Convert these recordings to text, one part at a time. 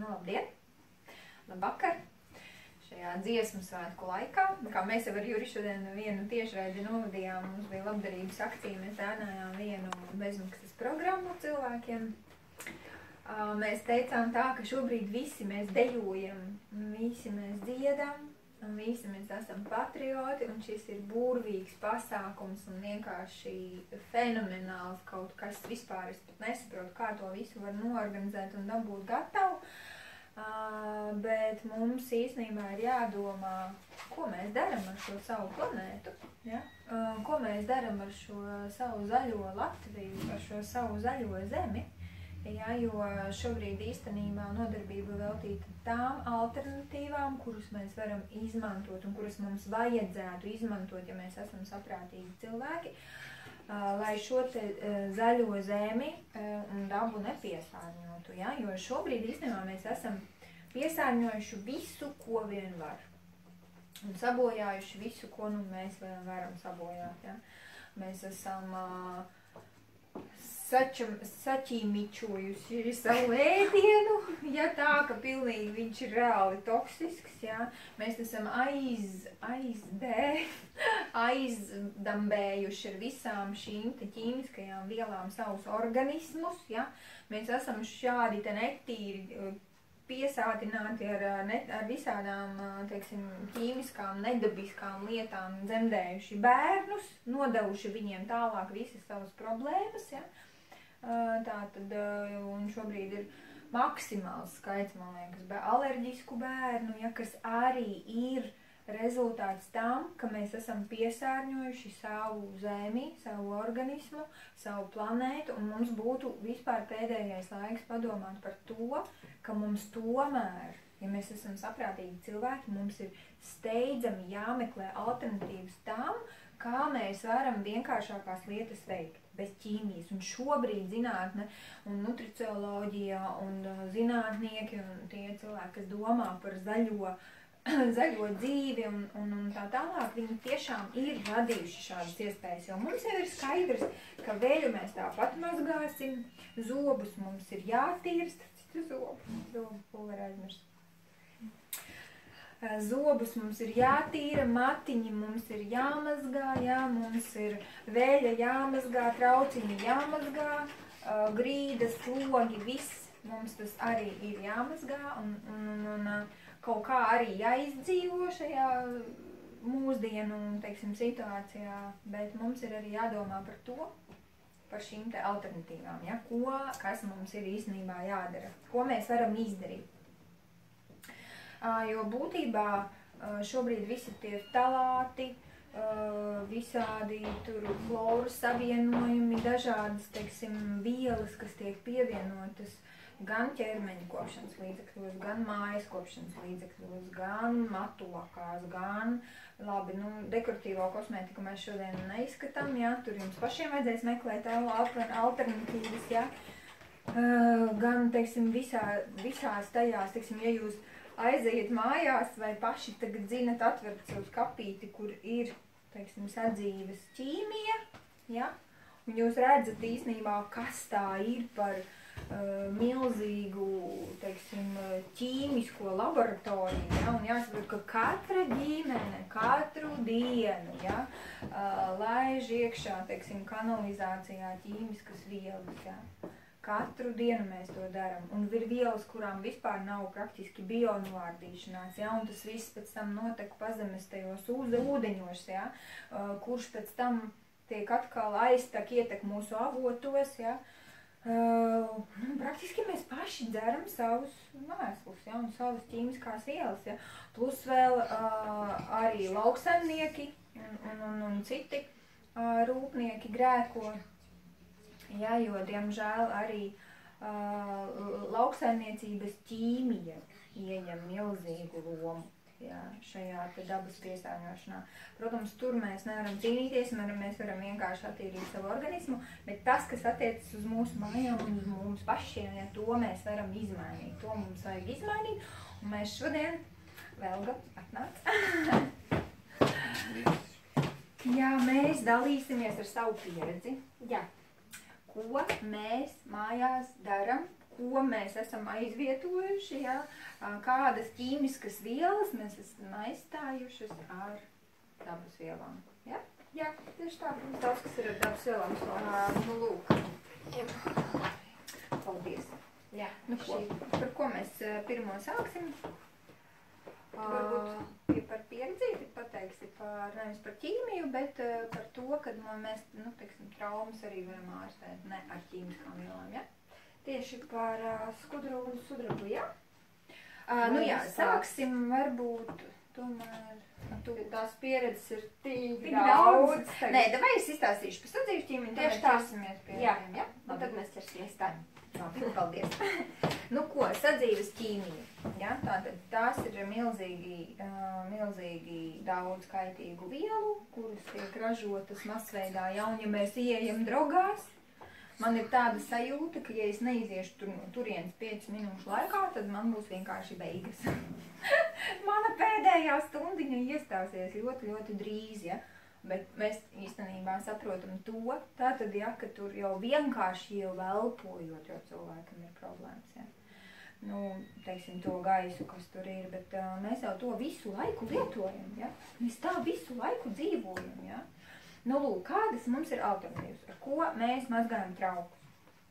Nu, labdien! Labvakar! Šajā dziesmu svētku laikā, kā mēs jau ar Juri šodien vienu tiešraidi novadījām, mums bija labdarības akcija, mēs dāvinājām vienu bezmaksas programmu cilvēkiem. Mēs teicām tā, ka šobrīd visi mēs dejojam, visi mēs dziedam, un visi mēs esam patrioti, un šis ir burvīgs pasākums un vienkārši fenomenāls kaut kas vispār. Es pat nesaprotu, kā to visu var noorganizēt un dabūt gatavu. Bet mums īstenībā ir jādomā, ko mēs daram ar šo savu planētu, ja? Ko mēs daram ar šo savu zaļo Latviju, ar šo savu zaļo zemi, ja? Jo šobrīd īstenībā nodarbība veltīta tām alternatīvām, kuras mēs varam izmantot un kuras mums vajadzētu izmantot, ja mēs esam saprātīgi cilvēki, lai šo te zaļo zemi un dabu nepiesārņotu, ja? Jo šobrīd īstenībā mēs esam piesārņojuši visu, ko vien var. Un sabojājuši visu, ko nu mēs varam sabojāt, ja? Mēs esam saķīmičojuši savu ēdienu, ja tā, ka pilnīgi viņš ir reāli toksisks, ja? Mēs esam aizdambējuši ar visām šīm te ķīmiskajām vielām savus organismus, ja? Mēs esam šādi te netīri piesātināti ar visādām, teiksim, ķīmiskām, nedabiskām lietām, dzemdējuši bērnus, nodevuši viņiem tālāk visas savas problēmas, ja? Tātad, un šobrīd ir maksimāls skaits, man liekas, alerģisku bērnu, ja, kas arī ir rezultāts tam, ka mēs esam piesārņojuši savu zemi, savu organismu, savu planētu, un mums būtu vispār pēdējais laiks padomāt par to, ka mums tomēr, ja mēs esam saprātīgi cilvēki, mums ir steidzami jāmeklē alternatīvas tam, kā mēs varam vienkāršākās lietas veikt, bez ķīmijas. Un šobrīd zinātne un nutricioloģija un zinātnieki un tie cilvēki, kas domā par zaļo dzīvi un tā tālāk, viņi tiešām ir radījuši šādas iespējas, jo mums jau ir skaidrs, ka vēļu mēs tāpat mazgāsim, zobus mums ir jātīrst, zobu pulveri aizmirst. Zobus mums ir jātīra, matiņi mums ir jāmazgā, jā, mums ir vēļa jāmazgā, trauciņi jāmazgā, grīdas, logi, viss mums tas arī ir jāmazgā un kaut kā arī jāizdzīvo šajā mūsdienu, teiksim, situācijā, bet mums ir arī jādomā par to, par šīm te alternatīvām, ja? Kas mums ir īstenībā jādara, ko mēs varam izdarīt. Jo būtībā šobrīd visi tie talāti, visādi tur floras savienojumi, dažādas, teiksim, vielas, kas tiek pievienotas gan ķermeņa kopšanas līdzekļos, gan mājas kopšanas līdzekļos, gan matulakās, gan, labi, nu, dekoratīvo kosmētiku mēs šodien neizskatām, ja, tur jums pašiem vajadzēs meklēt alternatīvas, ja, gan, teiksim, visās tajās, teiksim, ja jūs aiziet mājās vai paši tagad zinat atvert savu skapīti, kur ir, teiksim, sadzīves ķīmija, ja, un jūs redzat īstenībā, kas tā ir par milzīgu, teiksim, ķīmisko laboratoriju, ja? Un jāsaprot, ka katra ģimene, katru dienu, ja? Laiž iekšā, teiksim, kanalizācijā ķīmiskas vielas, ja? Katru dienu mēs to daram, un ir vielas, kurām vispār nav praktiski bionovārdīšanās, ja? Un tas viss pēc tam notek pazemes tajos ūdeņos, ja? Kurš pēc tam tiek atkal aiztak, ietek mūsu avotos, ja? Praktiski mēs paši dzeram savus mēslus, ja, un savas ķīmiskās vielas, ja. Plus vēl arī lauksaimnieki un citi rūpnieki grēko, ja, jo diemžēl arī lauksaimniecības ķīmija ieņem milzīgu lomu. Jā, šajā te dabas piesārņošanā. Protams, tur mēs nevaram cīnīties, mēs varam vienkārši attīrīt savu organismu, bet tas, kas attiecas uz mūsu mājām un uz mums pašiem, ja, to mēs varam izmainīt. To mums vajag izmainīt, un mēs šodien, Velga, atnāc. Jā, mēs dalīsimies ar savu pieredzi. Jā. Ko mēs mājās daram, ko mēs esam aizvietojuši, ja? Kādas ķīmiskas vielas mēs esam aizstājušas ar dabas vielām. Ja? Jā, tieši tā. Daudz, kas ir ar dabas vielām. Nu, lūk. Paldies. Jā, nu, par ko mēs pirmo sāksim? Varbūt par pieredzīti pateiksi, nevis par ķīmiju, bet par to, kad mēs, nu, teiksim, traumas arī varam ārstēt, ne ar ķīmiskām vielām, ja? Tieši par skudru un sudrabu, jā? Nu jā, sāksim varbūt tomēr... Tās pieredzes ir tik daudz. Nē, davai es izstāstīšu par sadzīves ķīmiju, tieši tad mēs ķersimies pie tiem, ja? Un tad mēs ķersimies tā. Labi, paldies. Nu ko, sadzīves ķīmija, ja? Tātad tās ir milzīgi daudz kaitīgu vielu, kuras tiek ražotas masveidā, ja mēs ieejam drogās. Man ir tāda sajūta, ka ja es neiziešu no turienes 5 minūšu laikā, tad man būs vienkārši beigas. Mana pēdējā stundiņa iestāsies ļoti, ļoti drīz, ja? Bet mēs īstenībā saprotam to, tātad, ja, ka tur jau vienkārši jau elpojot, jo cilvēkam ir problēmas, ja? Nu, teiksim, to gaisu, kas tur ir, bet mēs jau to visu laiku lietojam, ja? Mēs tā visu laiku dzīvojam, ja? Nu, lūk, kādas mums ir alternatīvas, ar ko mēs mazgājam traukus.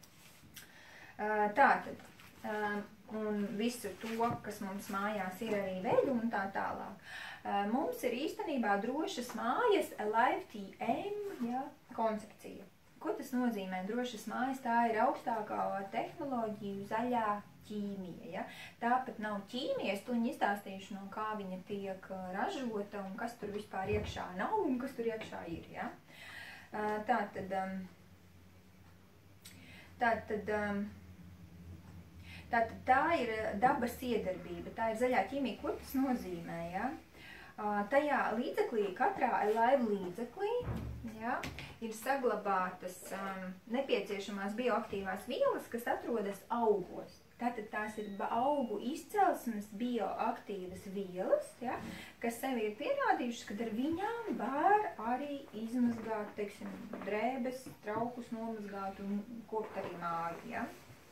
Tātad, un visu to, kas mums mājās ir arī veļu un tā tālāk. Mums ir īstenībā drošas mājas Alive TM, ja, koncepcija. Ko tas nozīmē? Drošas mājas, tā ir augstākā tehnoloģiju zaļā ķīmija, ja? Tāpat nav ķīmija, es tuņi izstāstīšu, no kā viņa tiek ražota un kas tur vispār iekšā nav un kas tur iekšā ir, ja? Tātad tā ir dabas iedarbība, tā ir zaļā ķīmija. Ko tas nozīmē, ja? Tajā līdzeklī, katrā Alive līdzeklī, ja, ir saglabātas nepieciešamās bioaktīvās vielas, kas atrodas augos. Tātad tās ir augu izcelsmes bioaktīvas vielas, ja, kas sevi ir pierādījušas, kad ar viņām var arī izmazgāt, teiksim, drēbes, traukus nomazgāt un kopt arī māju, ja.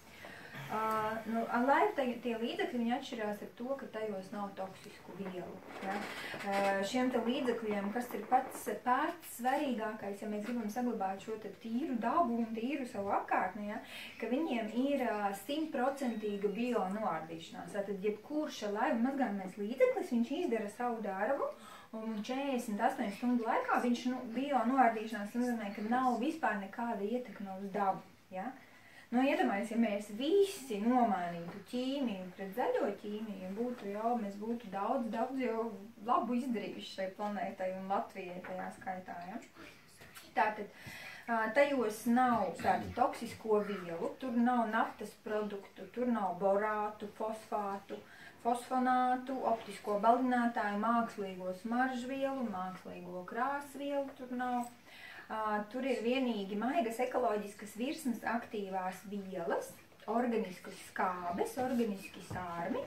Nu, Alive tie līdzekļi viņi atšķirās ar to, ka tajos nav toksisku vielu. Ja? Šiem te līdzekļiem, kas ir pats svarīgākais, ja mēs gribam saglabāt šo te tīru dabu un tīru savu apkārtni, ja? Ka viņiem ir 100% bio noārdīšanās. Tātad, jebkurš Alive mazgājamies līdzeklis, viņš izdara savu darbu, un 48 stundu laikā viņš bio noārdīšanās nozīmē, ka nav vispār nekāda ietekme uz dabu. Ja? Nu, iedomājies, ja mēs visi nomainītu ķīmiju pret zaļo ķīmiju, mēs būtu daudz jau labu izdarījuši šai planētai un Latvijai tajā skaitā, ja? Tātad, tajos nav tādu toksisko vielu, tur nav naftas produktu, tur nav borātu, fosfātu, fosfonātu, optisko baldinātāju, mākslīgo smaržvielu, mākslīgo krāsvielu tur nav. Tur ir vienīgi maigas ekoloģiskas virsmas aktīvās vielas, organiskas skābes, organiski sārmi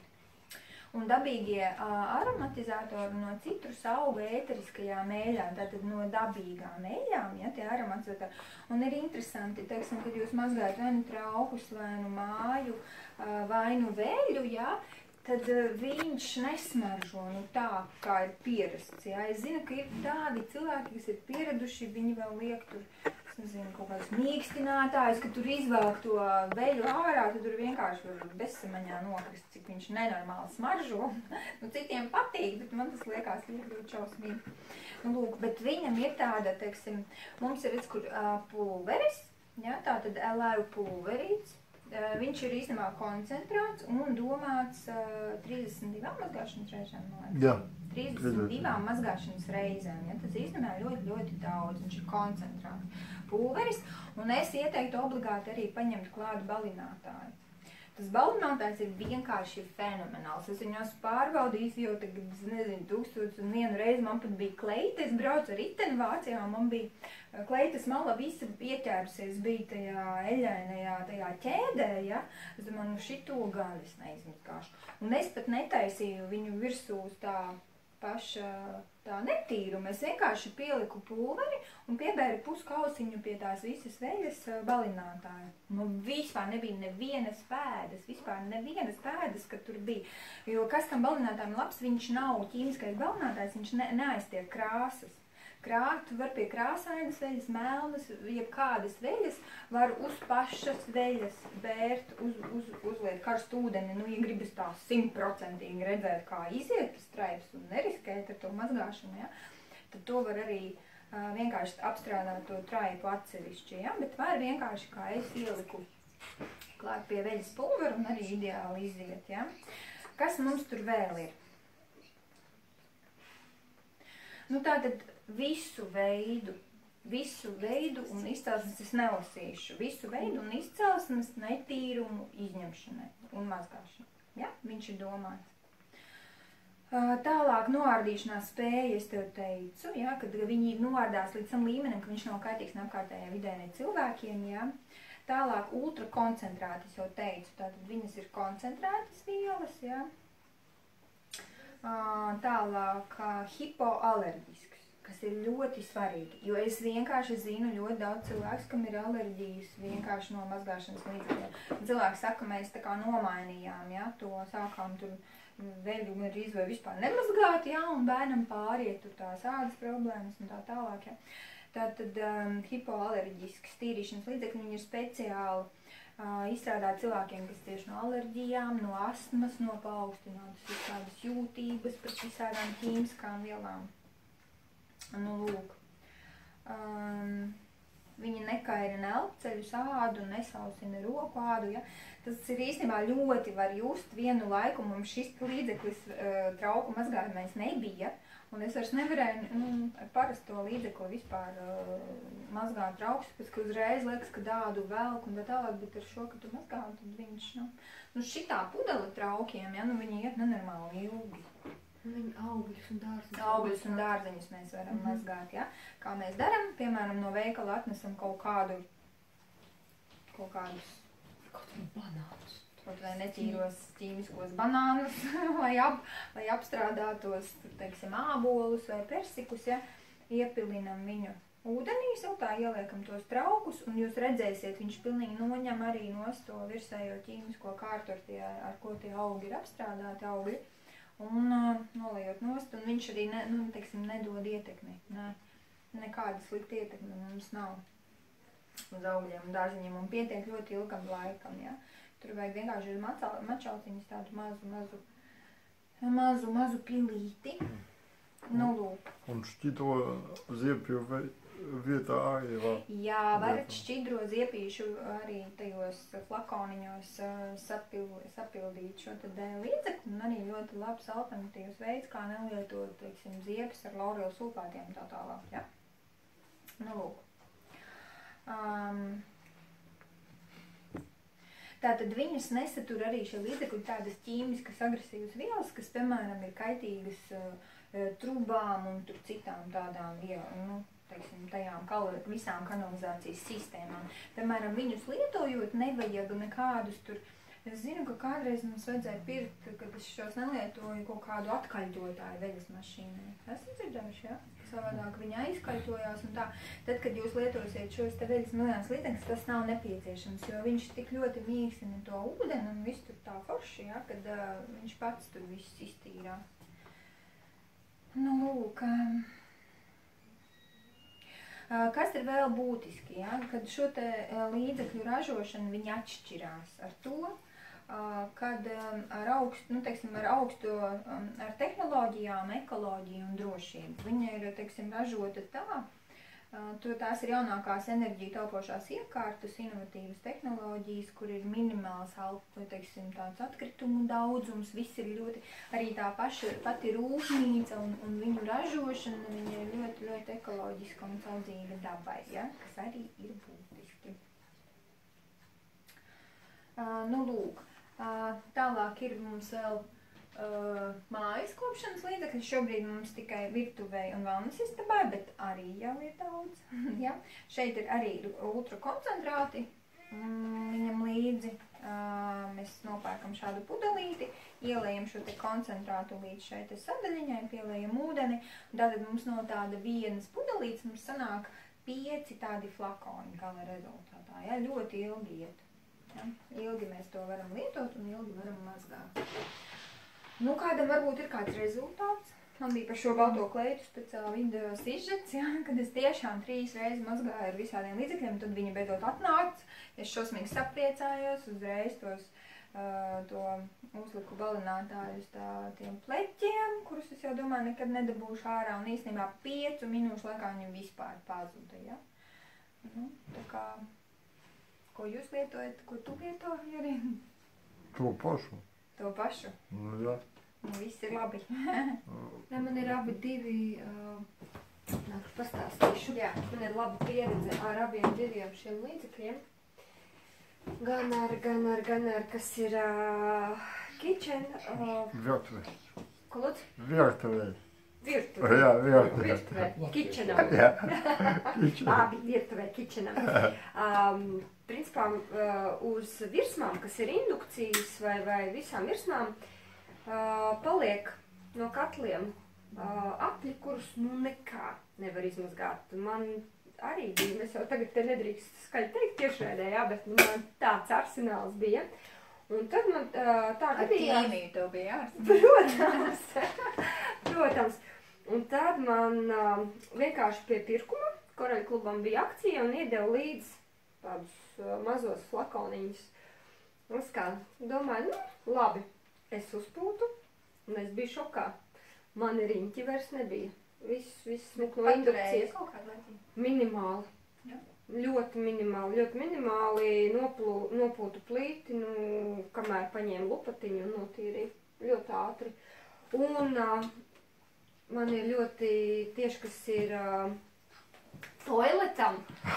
un dabīgie aromatizātori no citrus augu ēteriskajām eļļām, tātad no dabīgām eļļām, ja, tie aromatizātori. Un ir interesanti, teiksim, kad jūs mazgājat vai nu traukus, vai nu māju, vai nu veļu, ja, tad viņš nesmaržo tā, kā ir pierasts. Ja? Es zinu, ka ir tādi cilvēki, kas ir pieraduši, viņi vēl liek tur, es nezinu, kaut kādus mīkstinātājus, ka tur izvelk to veļu ārā, tad tur vienkārši var bezsamaņā nokrist, cik viņš nenormāli smaržo. Nu, citiem patīk, bet man tas liekas ļoti šausmīgi. Nu, lūk, bet viņam ir tāda, teiksim, mums ir kur pulveris, ja? Tātad Alive pulverīts. Viņš ir īstenībā koncentrāts un domāts 32 mazgāšanas reizēm, man liekas. Jā. 32 mazgāšanas reizēm, ja? Tas īstenībā ļoti, ļoti daudz, viņš ir koncentrāts pulveris, un es ieteiktu obligāti arī paņemt klāt balinātāju. Tas balinātājs ir vienkārši fenomenāls. Es viņos pārbaudīju jau tagad, nezinu, 1001 reizi. Man pat bija kleita, es braucu ar riteni Vācijā, man bija kleitas mala visa ieķērusies, bija tajā eļainajā, tajā ķēdē, ja? Es domāju, nu šito gan es neizmazgāšu. Un es pat netaisīju viņu virsū uz tā paša tā netīruma. Es vienkārši pieliku pulveri un piebēru puskausiņu pie tās visas veļas balinātāja. Vispār nebija nevienas pēdas, kad tur bija. Jo kas tam balinātājam labs, viņš nav ķīmiskais balinātājs, viņš neaiztiek krāsas. Tu var pie krāsainas veļas, melnas, jebkādas veļas, var uz pašas veļas bērt, uzliet karstu ūdeni, ja gribas tā 100% redzēt, kā iziet tas traips un neriskēt ar to mazgāšanu, ja, tad to var arī vienkārši apstrādāt to traipu atsevišķi, ja, bet var vienkārši, kā es ieliku klāt pie veļas pulveru un arī ideāli iziet, ja. Kas mums tur vēl ir? Tātad visu veidu un izcelsmes es nelasīšu. Visu veidu un izcelsmes netīrumu izņemšanai un mazgāšanai. Ja? Viņš ir domāts. Tālāk noārdīšanās spēja, es tev teicu, ja? Kad viņi noārdās līdz tam līmenim, ka viņš nav kaitīgs neapkārtējai vidē ne cilvēkiem. Ja? Tālāk ultrakoncentrāti, es jau teicu, tātad viņas ir koncentrētas vielas. Ja? Tālāk hipoalerģisks, kas ir ļoti svarīgi, jo es vienkārši zinu ļoti daudz cilvēks, kam ir alerģijas vienkārši no mazgāšanas līdzekļiem. Cilvēki saka, mēs tā kā nomainījām, ja, to sākām tur veļu gandrīz vai vispār nemazgāt, ja, un bērnam pāriet tur tās ādas problēmas un tā tālāk, ja. Tātad hipoalerģisks tīrīšanas līdzekļi, viņi ir speciāli izstrādāt cilvēkiem, kas tieši no alerģijām, no astmas, no paaugstinātas visādas jūtības pret visādām ķīmiskām vielām. Lūk. Viņi nekairina elpceļus ādu, nesausina roku ādu, ja. Tas ir īstenībā ļoti var just vienu laiku, mums šis līdzeklis trauku mazgājumais nebija, un es vairs nevarēju ar parasto līdzekli vispār mazgāt traukus, pēc ka uzreiz liekas, ka ādu velk un tā tālāk, bet ar šo, ka tu mazgā, tad viņš, šitā pudele traukiem, ja, viņi iet nenormāli ilgi. Viņi augļus un dārziņus. Augļus un dārziņus mēs varam mazgāt, ja. Kā mēs daram, piemēram, no veikala atnesam kaut kādus banānus. Kaut vai netīros ķīmiskos banānus, lai apstrādātos, teiksim, ābolus vai persikus, ja, iepilinam viņu ūdenī, siltā ieliekam tos traukus, un jūs redzēsiet, viņš pilnīgi noņem arī nost to virsējo ķīmisko kārtu, ar ko tie augi ir apstrādāti augļi, un nolejot nost, un viņš arī, nedod ietekmi, nekāda slikta ietekme mums nav uz augļiem un dārziņiem, un pietiek ļoti ilgam laikam, ja. Tur vajag vienkārši uz mačauciņas tādu mazu pilīti. Lūk. Un šķito ziepju vietā arī var? Jā, varat šķidro ziepīšu arī tajos flakoniņos sapildīt šo tad līdzekli, un arī ļoti labs alternatīvs veids, kā nelietot, teiksim, ziepes ar laurelu sulfātiem tā tālāk, ja? Lūk. Tātad viņas nesatur arī šie līdzekļi tādas ķīmiskas agresīvas vielas, kas, piemēram, ir kaitīgas trubām un tur citām tādām teiksim, tajām visām kanalizācijas sistēmām. Piemēram, viņus lietojot nevajag nekādus tur, es zinu, ka kādreiz mums vajadzēja pirkt, kad es šos nelietoju kaut kādu atkaļķotāju veļas mašīnai. Esat dzirdējuši, ja? Savādāk viņa aizkaļtojās un tā. Tad, kad jūs lietosiet šos te veļas miljonus līdzekļus, tas nav nepieciešams, jo viņš tik ļoti mīkstina to ūdeni un viss tur tā forši, ja, kad viņš pats tur viss iztīrās. Lūk. Kas ir vēl būtiski, ja? Kad šo te līdzekļu ražošanu viņi atšķirās ar to, kad ar tehnoloģijām, ekoloģiju un drošību. Viņa ir, teiksim, ražota tā, tās ir jaunākās enerģiju taupošās iekārtas, inovatīvas tehnoloģijas, kur ir minimāls, teiksim, tāds atkritumu daudzums, viss ir ļoti, arī tā pati rūpnīca un viņu ražošana, viņa ir ļoti, ļoti ekoloģiska un saudzīga dabai, ja? Kas arī ir būtiski. Lūk. Tālāk ir mums vēl mājas kopšanas līdzekļi. Šobrīd mums tikai virtuvei un wellness istabai, bet arī jau ir daudz. Ja? Šeit ir arī ultrakoncentrāti viņam līdzi. Mēs nopērkam liekam šādu pudelīti, ielējam šo te koncentrātu līdz šai te sadaļiņai, pielējam ūdeni, un tātad mums no tāda vienas pudelītes mums sanāk 5 tādi flakoni gala rezultātā, ja, ļoti ilgi iet. Ja? Ilgi mēs to varam lietot un ilgi varam mazgāt. Nu, kādam varbūt ir kāds rezultāts. Man bija par šo balto kleitu speciāli video sižets, ja, kad es tiešām 3 reizes mazgāju ar visādiem līdzekļiem, tad viņi beidzot atnāca. Es šausmīgi sapriecājos, uzreiz to uzliku balinātāju uz tiem pleķiem, kurus es jau domāju nekad nedabūšu ārā, un īstenībā 5 minūšu laikā viņi vispār pazuda, ja. Nu, tā kā, ko jūs lietojat, ko tu lieto, Juri? To pašu. To pašu? Nu, jā. Nu, viss ir labi. Nē, man ir abi divi, nāk pastāstīšu. Jā, man ir laba pieredze ar abiem diviem šiem līdzekļiem. Gan ar, kas ir kitchen. Virtuvē. Ko lūdzu? Virtuvē. Virtuvē. Jā, virtuvē. Virtuvē. Kitchenam. Jā, kitchenam. Abi virtuvē, kitchenam. Principā uz virsmām, kas ir indukcijas vai visām virsmām, paliek no katliem apļi, kurus nu nekā nevar izmazgāt. Man arī bija, mēs jau tagad te nedrīkst skaļi teikt tiešraidē, jā, bet man tāds arsenāls bija. Un tad man tā gadījās... Ar ķīmiju tev bija jārs? Protams. Un tad man vienkārši pie pirkuma, Koraļu klubam bija akcija un iedeva līdz tādus mazos flakoniņus. Un es kā domāju, nu, labi. Es uzpūtu, un es biju šokā. Mani riņķi vairs nebija. Viss smuk no indukcijas. Kaut kādu laiku? Minimāli. Jā. Ļoti minimāli nopūtu plīti, nu, kamēr paņēmu lupatiņu un notīrīju. Ļoti ātri. Un man ir ļoti tieši, kas ir toiletam.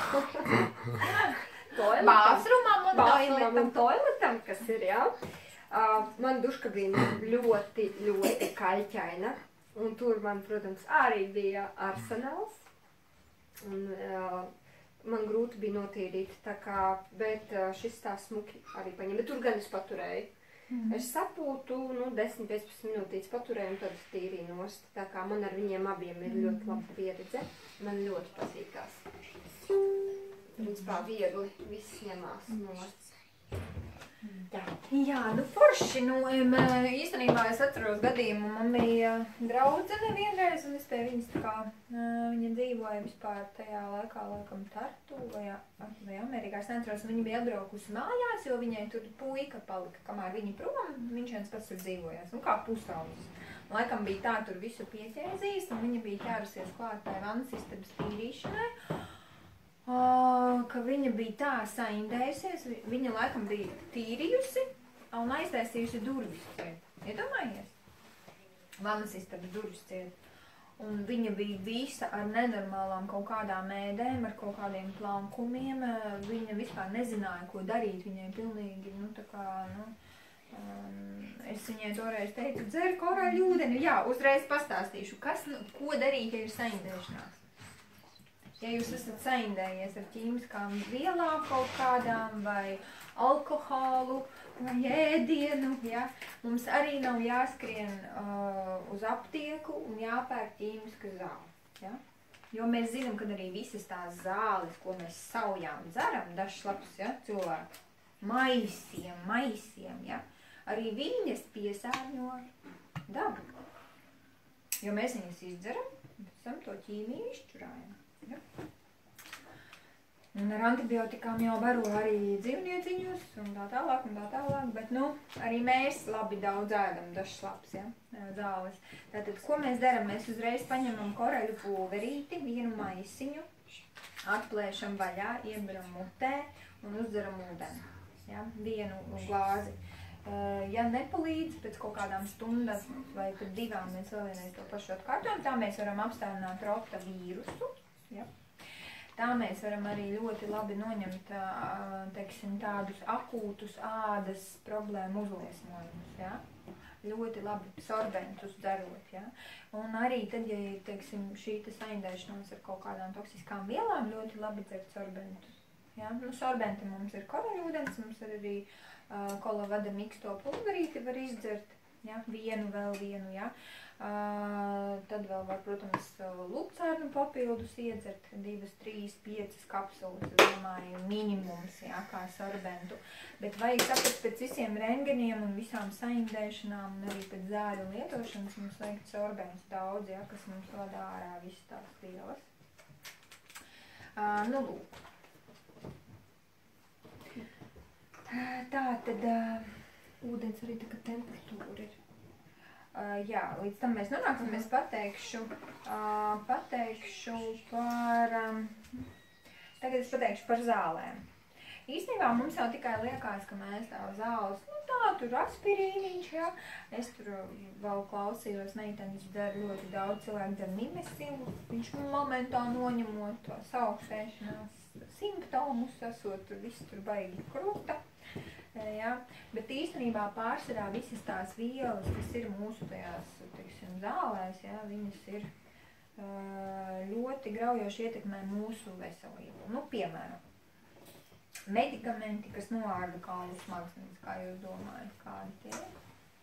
Bāzrumam un toiletam, kas ir, jā. Man duškabīna ļoti kaļķaina, un tur man, protams, arī bija arsenāls, un man grūti bija notīrīt, tā kā, bet šis tā smuki arī paņem, bet tur gan es paturēju. Es sapūtu, nu, 10-15 minūtītes paturēju, un tad tīrīju nost, tā kā man ar viņiem abiem ir ļoti laba pieredze, man ļoti patīkās. Principā viegli, viss ņemās nost. Jā, nu forši, nu, īstenībā es atceros gadījumu, man bija draudzene vienreiz, un es pie viņas tā kā, viņa dzīvoja vispār tajā laikā, laikam, Tartu vai Amerikā, es neatceros, un viņa bija atbraukusi mājās, jo viņai tur puika palika, kamēr viņa prom, viņš viens pats tur dzīvojās, nu kā pusaudzis. Laikam bija tā, tur visu pieķēzījis, un viņa bija ķērusies klāt tai vannas istabas tīrīšanai, ka viņa bija tā saindējusies, viņa laikam bija tīrījusi un aiztaisījusi durvis ciet. Iedomājies? Vannas istabas durvis ciet. Un viņa bija visa ar nenormālām kaut kādām ēdēm, ar kaut kādiem plankumiem. Viņa vispār nezināja, ko darīt. Viņai pilnīgi, nu tā kā, nu... Es viņai toreiz teicu, dzer koraļu ūdeni. Jā, uzreiz pastāstīšu, ko darīt, ja ir saindēšanās. Ja jūs esat saindējies ar ķīmiskām vielām kaut kādām vai alkoholu vai ēdienu, ja, mums arī nav jāskrien uz aptieku un jāpērk ķīmiska zāle. Ja? Jo mēs zinām, ka arī visas tās zāles, ko mēs saujām dzeram, dažs labs, ja, cilvēki, maisiem, ja, arī viņas piesārņo dabu. Jo mēs viņas izdzeram, pēc tam to ķīmiju izšķurājam. Ja. Un ar antibiotikām jau baro arī dzīvnieciņus un tā tālāk, bet, nu, arī mēs labi daudz ēdam dažs labs, ja, zāles. Tātad, ko mēs daram? Mēs uzreiz paņemam koraļu pulverīti, vienu maisiņu, atplēšam vaļā, ieberam mutē un uzdzeram ūdeni, ja, vienu glāzi. Ja nepalīdz, pēc kaut kādām stundām vai pat 2 mēs vēl vienreiz to pašu atkārtojam, tā mēs varam apstādināt rota vīrusu. Ja. Tā mēs varam arī ļoti labi noņemt, teiksim, tādus akūtus ādas problēmu uzliesmojumus, ja. Ļoti labi sorbentus darot, ja. Un arī tad, ja ir, teiksim, šī saindēšanās ar kaut kādām toksiskām vielām, ļoti labi dzert sorbentus. Ja. Nu, sorbenti mums ir koraļūdens, mums ir arī kolavada miksto pulverīti var izdzert, ja, vienu, ja. Tad vēl var, protams, lukcārnu papildus iedzert 2, 3, 5 kapsulas, es domāju, minimums, jā, kā sorbentu. Bet vajag saprast pēc visiem rengeniem un visām saindēšanām un arī pēc zāļu lietošanas mums vajag sorbentus daudz, jā, kas mums vada ārā visas tās vielas. Nu, lūk. Tā tad ūdens arī tā, ka temperatūra ir. Jā, līdz tam mēs nonāksim, es pateikšu par, tagad es pateikšu par zālēm. Īstenībā mums jau tikai liekas, ka mēs tā zāles, nu tā, tur aspirīniņš, jā. Es tur vēl klausījos, meitenes dara ļoti daudz, cilvēku dara nimesilu, viņš momentā noņemot to sauksēšanās simptomus, esot tur viss tur baigi kruta. Ja, bet īstenībā pārsvarā visas tās vielas, kas ir mūsu tajās, teiksim, zālēs, ja, viņas ir ļoti graujoši ietekmē mūsu veselību. Nu, piemēram, medikamenti, kas noārda kaulu smadzenes, kā jūs domājat, kādi tie ir?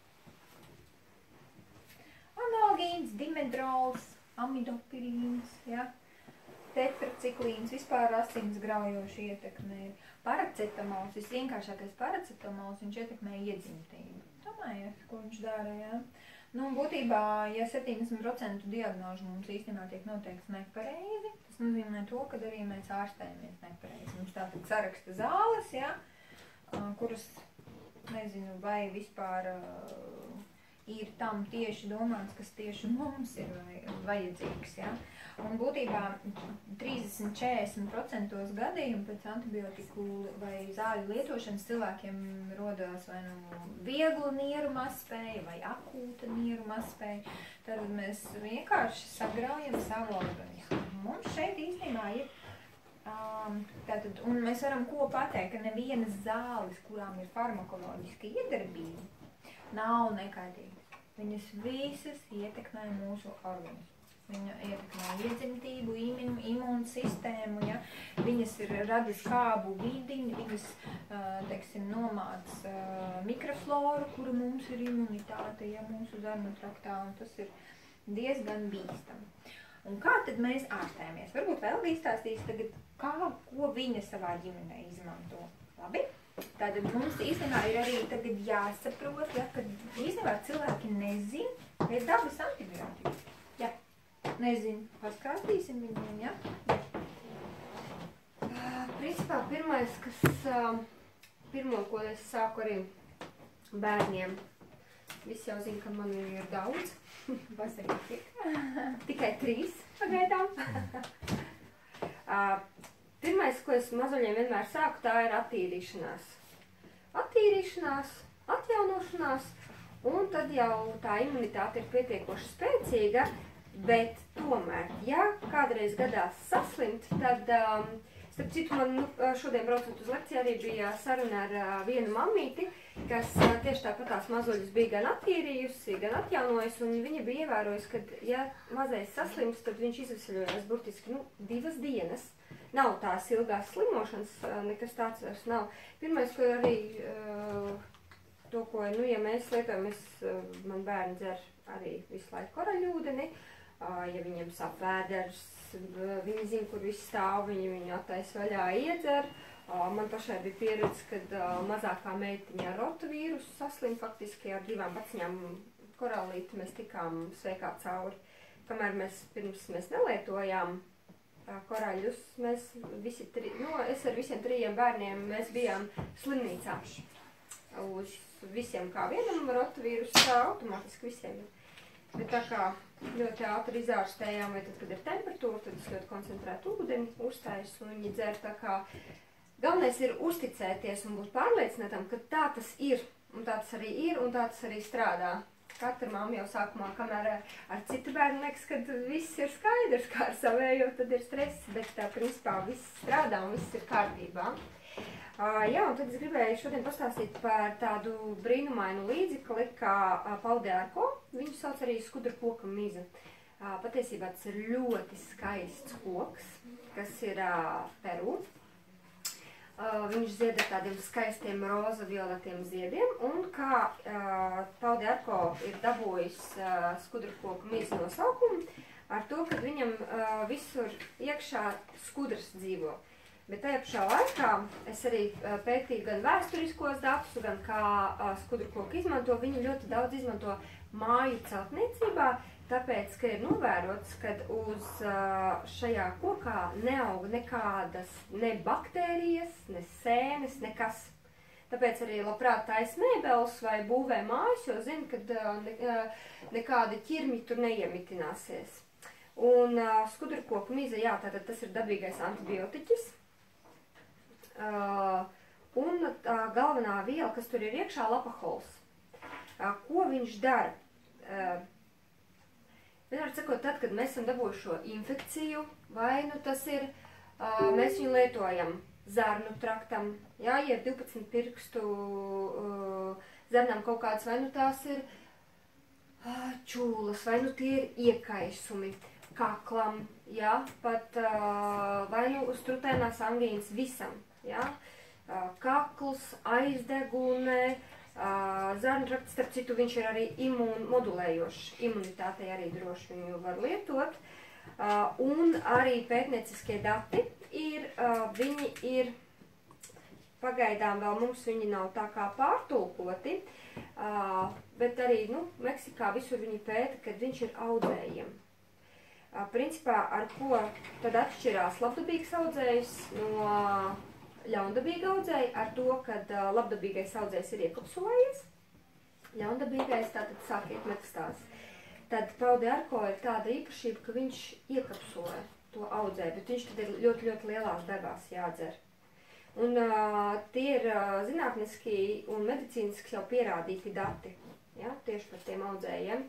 Analgīns, dimedrols, amidopirīns, ja, tetrациklīns, vispār asins graujoši ietekmē. Paracetamols, visvienkāršākais paracetamols, viņš ietekmē iedzimtību. Domājiet, ko viņš dara, jā? Nu, būtībā, ja 70% diagnožu mums īstenībā tiek noteikts nepareizi, tas nozīmē to, ka arī mēs ārstējamies nepareizi. Mums tātad saraksta zāles, jā, kuras, nezinu, vai vispār ir tam tieši domāts, kas tieši mums ir vajadzīgs, jā. Un būtībā 30–40% gadījumu pēc antibiotiku vai zāļu lietošanas cilvēkiem rodās vai nu viegla nieru mazspēja vai akūta nieru mazspēja. Tad mēs vienkārši sagraujam savu organismu. Mums šeit īstenībā ir, tātad, un mēs varam ko pateikt, ka nevienas zāles, kurām ir farmakoloģiska iedarbība, nav nekaitīgas. Viņas visas ietekmē mūsu organismu. Viņa ietekmē iedzimtību, imūnsistēmu, ja? Viņas ir rada skābu vidi, viņas, teiksim, nomāc mikrofloru, kura mums ir imunitāte, ja, mūsu zarnu traktā, un tas ir diezgan bīstami. Un kā tad mēs ārstējamies? Varbūt vēl izstāstīs tagad, ko viņa savā ģimenē izmanto. Labi? Tātad mums īstenībā ir arī tagad jāsaprot, ja, ka īstenībā cilvēki nezin, ka ir dabas antibiotika. Ja. Nezinu, paskātīsim viņiem, ja? Principā pirmo, ko es sāku arī bērniem, visi jau zina, ka man ir daudz. Vasarīgi. Tikai 3 pagaidām. Pirmais, ko es mazuļiem vienmēr sāku, tā ir attīrīšanās. Attīrīšanās, atjaunošanās, un tad jau tā imunitāte ir pietiekoši spēcīga. Bet tomēr, ja kādreiz gadās saslimt, tad, starp citu, man šodien braucot uz lekciju arī bija saruna ar vienu mammīti, kas tieši tāpatās mazuļus bija gan attīrījusi, gan atjaunojusi, un viņa bija ievērojusi, ka, ja mazais saslims, tad viņš izveseļojās burtiski, 2 dienas. Nav tās ilgās slimošanas, nekas tāds vairs nav. Pirmais, ko arī to, ko, ja mēs lietojam, man bērni dzer arī visu laiku koraļūdeni. Ja viņiem sāp vēders, viņi zina, kur viss stāv, viņi viņu attaisa vaļā iedzer. Man pašai bija pieredze, kad mazākā meitiņa ar rotovīrusu saslim, faktiski ar 2 paciņām korallīti mēs tikām sveikā cauri. Kamēr pirms mēs nelietojām koraļus, mēs visi es ar visiem 3 bērniem, mēs bijām slimnīcā. Uz visiem kā vienam rotovīrusu, tā automātiski visiem. Bet tā kā ļoti ātri izārstējām, vai tad, kad ir temperatūra, tad es ļoti koncentrētu ūdeni uzstājas un viņi dzer tā kā. Galvenais ir uzticēties un būt pārliecinātam, ka tā tas ir, un tā tas arī ir, un tā tas arī strādā. Katra mamma jau sākumā, kamēr ar citu bērnu liekas, kad viss ir skaidrs, kā ar savējo, tad ir stress, bet principā viss strādā un viss ir kārtībā. Jā, un tad es gribēju šodien pastāstīt par tādu brīnumainu līdzekli, kā paldiārko. Viņu sauc arī skudra koka miza. Patiesībā tas ir ļoti skaists koks, kas ir Peru. Viņš zied ar tādiem skaistiem roza violetiem ziediem, un kā Pau d'Arco ir dabūjis skudrkoku mīzu nosaukumu, ar to, ka viņam visur iekšā skudras dzīvo. Bet tajā pašā laikā es arī pētīju gan vēsturiskos datus, gan kā skudrkoku izmanto. Viņi ļoti daudz izmanto māju celtniecībā, tāpēc, ka ir novērots, ka uz šajā kokā neaug nekādas ne baktērijas, ne sēnes, nekas. Tāpēc arī labprāt taisa mēbeles vai būvē mājas, jo zina, ka nekādi ķirmi tur neiemitināsies. Un skudrkoku mize, jā, tātad tas ir dabīgais antibiotiķis. Un galvenā viela, kas tur ir iekšā, lapahols. Ko viņš dara? Vienmēr sakot, tad, kad mēs esam dabūjuši šo infekciju, vai nu tas ir, mēs viņu lietojam zarnu traktam, jā, ja 12 pirkstu zarnām kaut kāds, vai nu tās ir čūlas, vai nu tie ir iekaisumi, kaklam, jā, pat vai nu uz trutēnās angīnas visam. Ja? Kakls, aizdegune, zarntrakts, starp citu, viņš ir arī modulējošs, imunitātei arī droši viņu var lietot. Un arī pētnieciskie dati ir, viņi ir, pagaidām vēl mums viņi nav tā kā pārtulkoti, bet arī, Meksikā visur viņi pēta, kad viņš ir audzējiem. Principā, ar ko tad atšķirās labdabīgs audzējs no ļaundabīga audzēja, ar to, kad labdabīgais audzējs ir iekapsulējies, ļaundabīgais tātad sāk iet metastāzes. Tad Pau d'Arco ir tāda īpašība, ka viņš iekapsulē to audzēju, bet viņš tad ir ļoti, ļoti lielās devās jādzer. Un tie ir zinātniski un medicīniski jau pierādīti dati, ja, tieši par tiem audzējiem.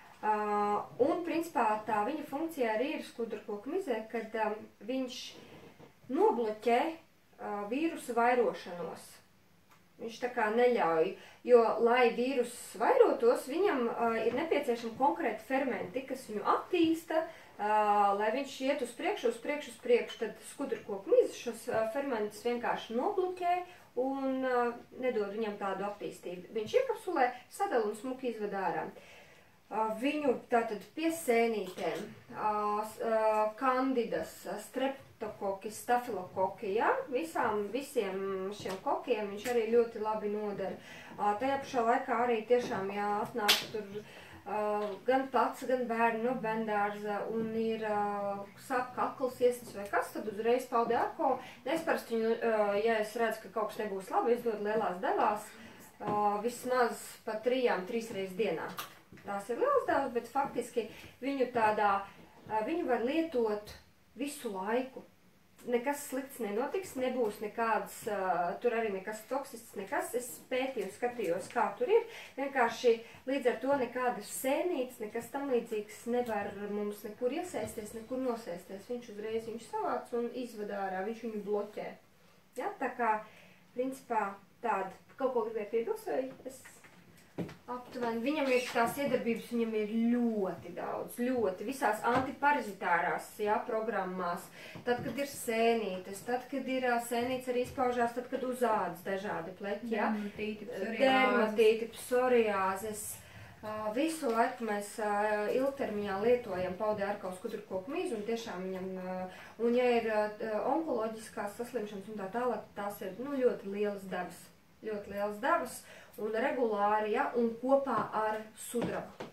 Un, principā, tā viņa funkcija arī ir skudrkoku mizē, kad viņš nobloķē vīrusu vairošanos. Viņš tā kā neļauj, jo, lai vīrus vairotos, viņam ir nepieciešami konkrēti fermenti, kas viņu attīsta, lai viņš iet uz priekšu, tad skudrkoku mize šos fermentus vienkārši nobloķē un nedod viņam tādu attīstību. Viņš iekapsulē, sadala un smuki izved ārā. Viņu tātad pie sēnītēm, kandidas, streptokoki, stafilokoki, ja? Visiem šiem kokiem viņš arī ļoti labi nodara. Tajā pašā laikā arī tiešām, ja atnāk tur gan pats, gan bērni no bērndārza un ir sāp kakls iesnes vai kas, tad uzreiz Pau d'Arco. Es parasti viņu, ja es redzu, ka kaut kas nebūs labi, es dodu lielās devās, vismaz pa 3 reizes dienā. Tās ir liels devas, bet faktiski viņu var lietot visu laiku. Nekas slikts nenotiks, nebūs nekādas, tur arī nekas toksisks, nekas. Es pētīju, skatījos, kā tur ir. Vienkārši līdz ar to nekādas sēnītes, nekas tam līdzīgs nevar mums nekur iesaisties, nekur nosēsties. Viņš uzreiz viņu savāc un izved ārā, viņš viņu bloķē. Ja, tā kā, principā, tāda, kaut ko gribēju piebilst, vai es... Aptuveni. Viņam ir tās iedarbības, viņam ir ļoti daudz, visās antiparazitārās, ja, programmās. Tad, kad ir sēnītes, tad, kad ir sēnītes arī izpaužās, tad, kad uz ādas dažādi pleķi, ja. Dermatīti, psoriāzes. Visu laiku mēs ilgtermiņā lietojam Pau d'Arco skudrkoku mizu un tiešām viņam, un ja ir onkoloģiskās saslimšanas un tā tālāk, tās ir, ļoti lielas devas. Un regulāri, ja, un kopā ar sudrabu.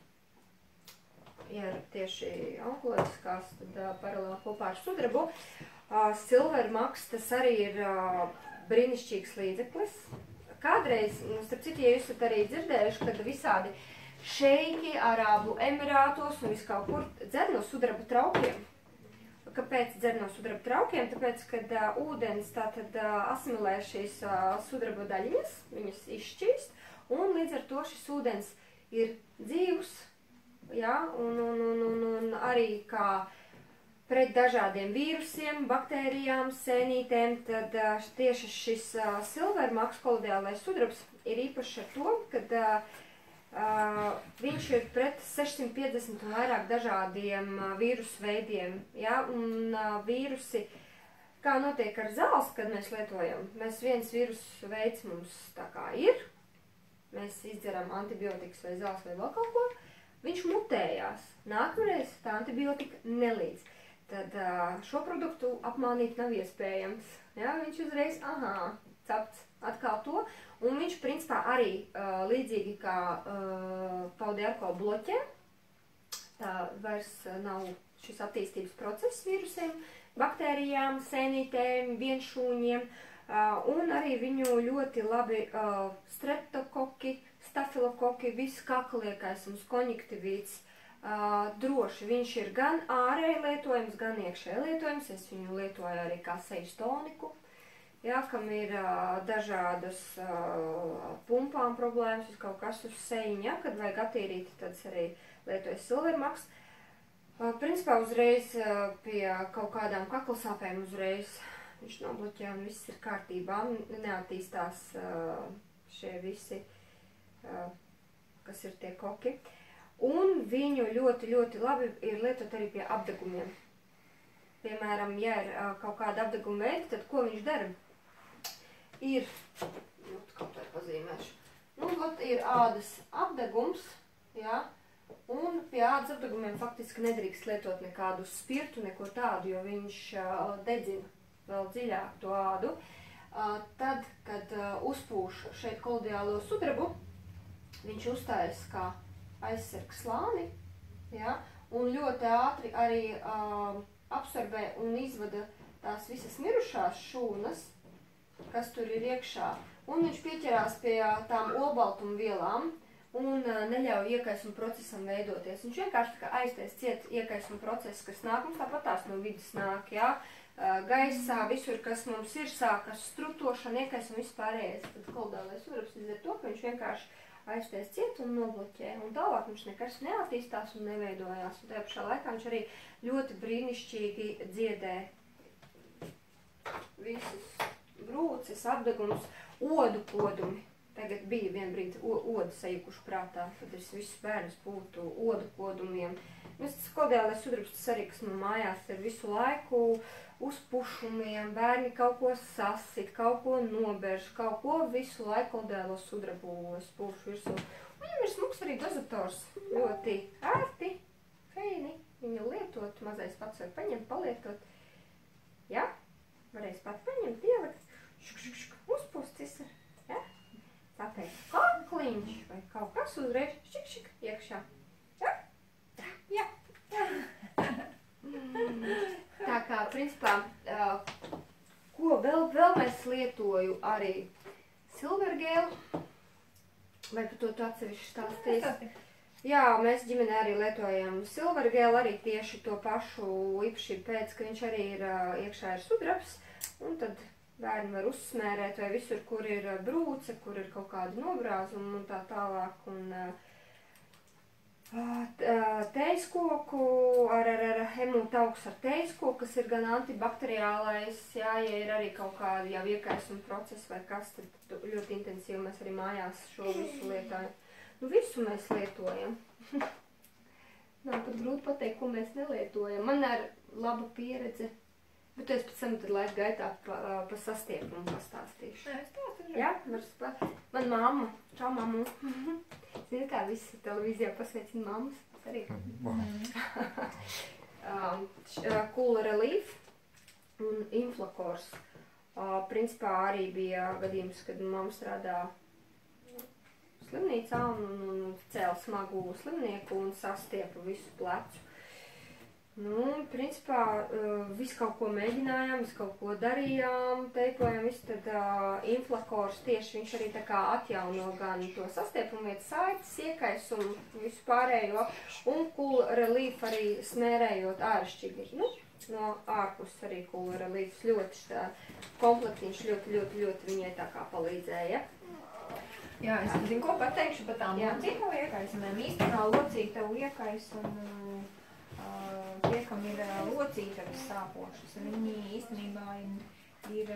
Ja ir tieši onkoloģiskās, tad paralēli kopā ar sudrabu. Silvermaks, tas arī ir brīnišķīgs līdzeklis. Kādreiz, starp citu, ja jūs esat arī dzirdējuši, kad visādi šeiki Arābu Emirātos un vis kaut kur dzer no sudraba traukiem. Kāpēc dzer no sudraba traukiem? Tāpēc, kad ūdens tātad asimilē šīs sudraba daļiņas, viņas izšķīst, un līdz ar to šis ūdens ir dzīvs, ja, un arī kā pret dažādiem vīrusiem, baktērijām, sēnītēm, tad tieši šis silvermaks kolodiālais sudrabs ir īpašs ar to, kad viņš ir pret 650 un vairāk dažādiem vīrusu veidiem, ja, un vīrusi, kā notiek ar zāles, kad mēs lietojam. Mēs viens vīrusu veids mums tā kā ir, mēs izdzeram antibiotikas vai zāles vai vēl kaut ko, viņš mutējās. Nākamreiz tā antibiotika nelīdz. Tad šo produktu apmānīt nav iespējams. Ja? Viņš uzreiz, cepts atkal to, un viņš principā arī līdzīgi kā paudiarko bloķē, tā vairs nav šis attīstības process vīrusiem, baktērijām, sēnītēm, vienšūņiem, un arī viņu ļoti labi streptokoki, stafilokoki, viss kakliekaisums, konjuktivīts, droši. Viņš ir gan ārēji lietojams, gan iekšēji lietojams. Es viņu lietoju arī kā sejas toniku, jā, kam ir dažādas pumpām problēmas, kaut kas uz sejiņa, kad vajag attīrīt, tad es arī lietoju Silvermax. Principā uzreiz pie kaut kādām kaklasāpēm uzreiz viņš nobloķē un viss ir kārtībā, neattīstās šie visi, kas ir tie koki. Un viņu ļoti, ļoti labi ir lietot arī pie apdegumiem. Piemēram, ja ir kaut kāda apdeguma veida, tad ko viņš dara? Ir, kaut tā pazīmēšu, ir ādas apdegums, jā, un pie ādas apdegumiem faktiski nedrīkst lietot nekādu spirtu, neko tādu, jo viņš dedzina vēl dziļāk to ādu. Tad, kad uzpūš šeit kolodiālo sudrabu, viņš uzstājas kā aizsarg slāni, ja, un ļoti ātri arī absorbē un izvada tās visas mirušās šūnas, kas tur ir iekšā, un viņš pieķerās pie tām olbaltumvielām un neļauj iekaisuma procesam veidoties. Viņš vienkārši tā kā aiztais ciet iekaisuma procesu, kas nāk, mums tāpat tās no vidas nāk, ja, gaisā, visur, kas mums ir, sākas strutošana, iekaisuma vispārējais, tad kolodiālais sudrabs izdara to, ka viņš vienkārši aiztais ciet un nobloķē, un tālāk viņš nekas neattīstās un neveidojās. Un tajā pašā laikā viņš arī ļoti brīnišķīgi dziedē visus brūces, apdegums, odu kodumi. Tagad bija vien brīdi odu sajukuši prātā, tad es visus bērnus būtu odu kodumiem. Tas kolodiālais sudrabs tas arī, kas man mājās ir visu laiku uzpušumiem, bērni kaut ko sasit, kaut ko nobērš, kaut ko visu laiku kolodiālo sudrabu spūšu virsū. Viņam ir smuks arī dozators, ļoti ērti, feini viņu lietot, mazais pats var paņemt, palietot. Ja? Varēs pat paņemt, ielikt, uzpūstis, ja? Tāpēc kakliņš vai kaut kas uzreiz šik iekšā. Ja? Jā. Tā kā, principā, ko vēl mēs lietoju arī Silvergēlu, vai par to tu atsevišķi stāstīsi? Jā, mēs ģimenē arī lietojam Silvergēlu, arī tieši to pašu īpašību pēc, ka viņš arī ir iekšā ir sudrabs, un tad bērni var uzsmērēt vai visur, kur ir brūce, kur ir kaut kāda nobrāzuma un tā tālāk, un teiskoku ar hemūtauks ar teiskoku, kas ir gan antibakteriālais, jā, ja ir arī kaut kādi jau iekaisuma procesi vai kas, tad ļoti intensīvi mēs arī mājās šo visu lietojam. Nu, visu mēs lietojam. Nav pat grūti pateikt, ko mēs nelietojam. Man ir laba pieredze, bet es pēc tam tad laika gaitā pa sastiepumu pastāstīšu. Nē, es stāstīšu. Jā, man mamma, čau mammu. Zini, kā visi televīzijā pasveicina mammas, arī. Cool Relief un Inflakors. Principā arī bija gadījums, kad mamma strādā slimnīcā un cēla smagu slimnieku un sastiepa visu plecu. Nu, principā, visu kaut ko mēģinājām, visu kaut ko darījām, teipojām, visu tad Inflakors tieši viņš arī tā kā atjauno gan to sastiepumu vietu saites, iekaisumu, visu pārējo, un Cool Relief arī smērējot āršķīgi. Nu, no ārpus arī Cool Relief ļoti komplektiņš ļoti viņai tā kā palīdzēja. Jā, es zinu, ko pateikšu par tām locītavu iekaisumiem. Īstenā locītavu iekaisumu tie, kam ir locītavas sāpošas, viņi īstenībā ir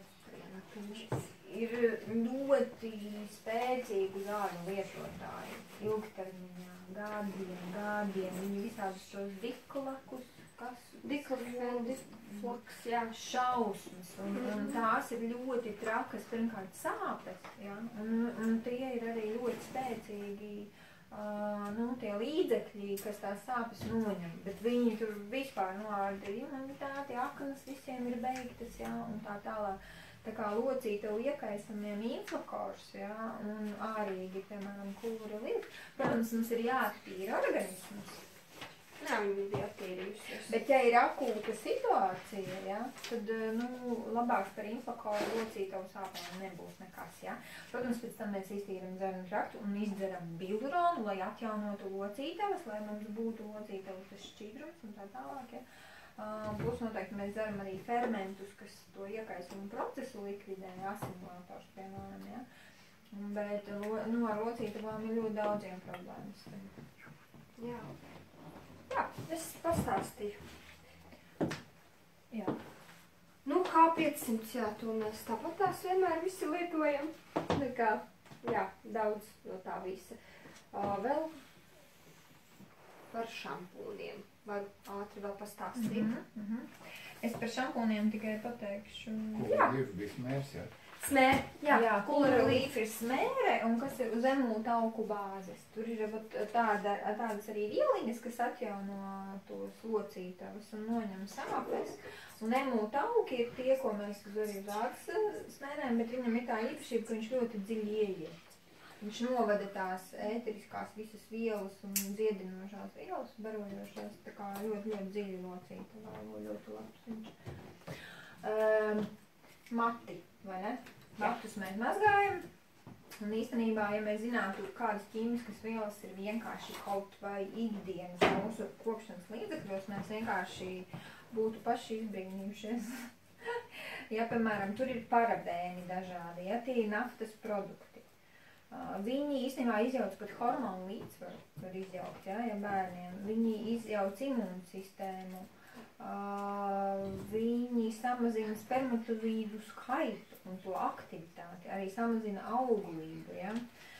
ļoti spēcīgi zāļu lietotāji. Ilgtermiņā, gadiem, viņi visādus tos dikulakus kas? Diklofēna, difloks, jā. Šausmas, un tās ir ļoti trakas, pirmkārt sāpes, ja? Un tie ir arī ļoti spēcīgi, tie līdzekļi, kas tās sāpes noņem, bet viņi tur vispār noārda imunitāti, aknas visiem ir beigtas, ja? Un tā tālāk. Tā kā locītavu iekaisamiem inflakors, ja? Un ārīgi, piemēram, kūra liek. Protams, mums ir jāattīra organisms. Jā, viņi bija attīrījušies. Bet, ja ir akūta situācija, ja, tad, labāk par inflakoru locītavu sāpēm nebūs nekas, ja. Protams, pēc tam mēs iztīram dzernu traktu un izdzeram biluronu, lai atjaunotu locītavas, lai mums būtu locītavu tas šķidrums un tā tālāk, ja. Plus noteikti mēs dzeram arī fermentus, kas to iekaisumu procesu likvidē, asimilators, piemēram, ja. Bet, ar locītavām ir ļoti daudziem problēmas. Jā. Jā, es pastāstīju. Jā. Nu, H500, jā, to mēs tāpat tās vienmēr visi lietojam. Nekā, jā, daudz no tā visa. Vēl par šampūniem. Varu ātri vēl pastāstīt. Es par šampūniem tikai pateikšu. Kura līdz bija smērs, jā? Smēr, jā, kura līdz ir smēre un kas ir uz zemū tauku bāzes. Tur ir tādas arī vieliņas, kas atjauno tos locītavas un noņem sāpes. Un emū tauki ir tie, ko mēs arī uz ādas smērēm, bet viņam ir tā īpašība, ka viņš ļoti dziļi ieiet. Viņš novada tās ēteriskās visas vielas un dziedinošās vielas, barojošās, tā kā ļoti dziļi locītavā, ļoti labs viņš. Mati, vai ne? Matus mēs mazgājam, un īstenībā, ja mēs zinātu, kādas ķīmiskas vielas ir vienkārši kaut vai ikdienas mūsu kopšanas līdzekļos, mēs vienkārši būtu paši izbrīnījušies. Ja, piemēram, tur ir parabēni dažādi, ja, tie ir naftas produkti. Viņi īstenībā izjauc pat hormonu līdzsvaru, var izjaukt, ja bērniem. Viņi izjauc imūnsistēmu. Viņi samazina spermatozīdu skaitu un to aktivitāti, arī samazina auglību, ja.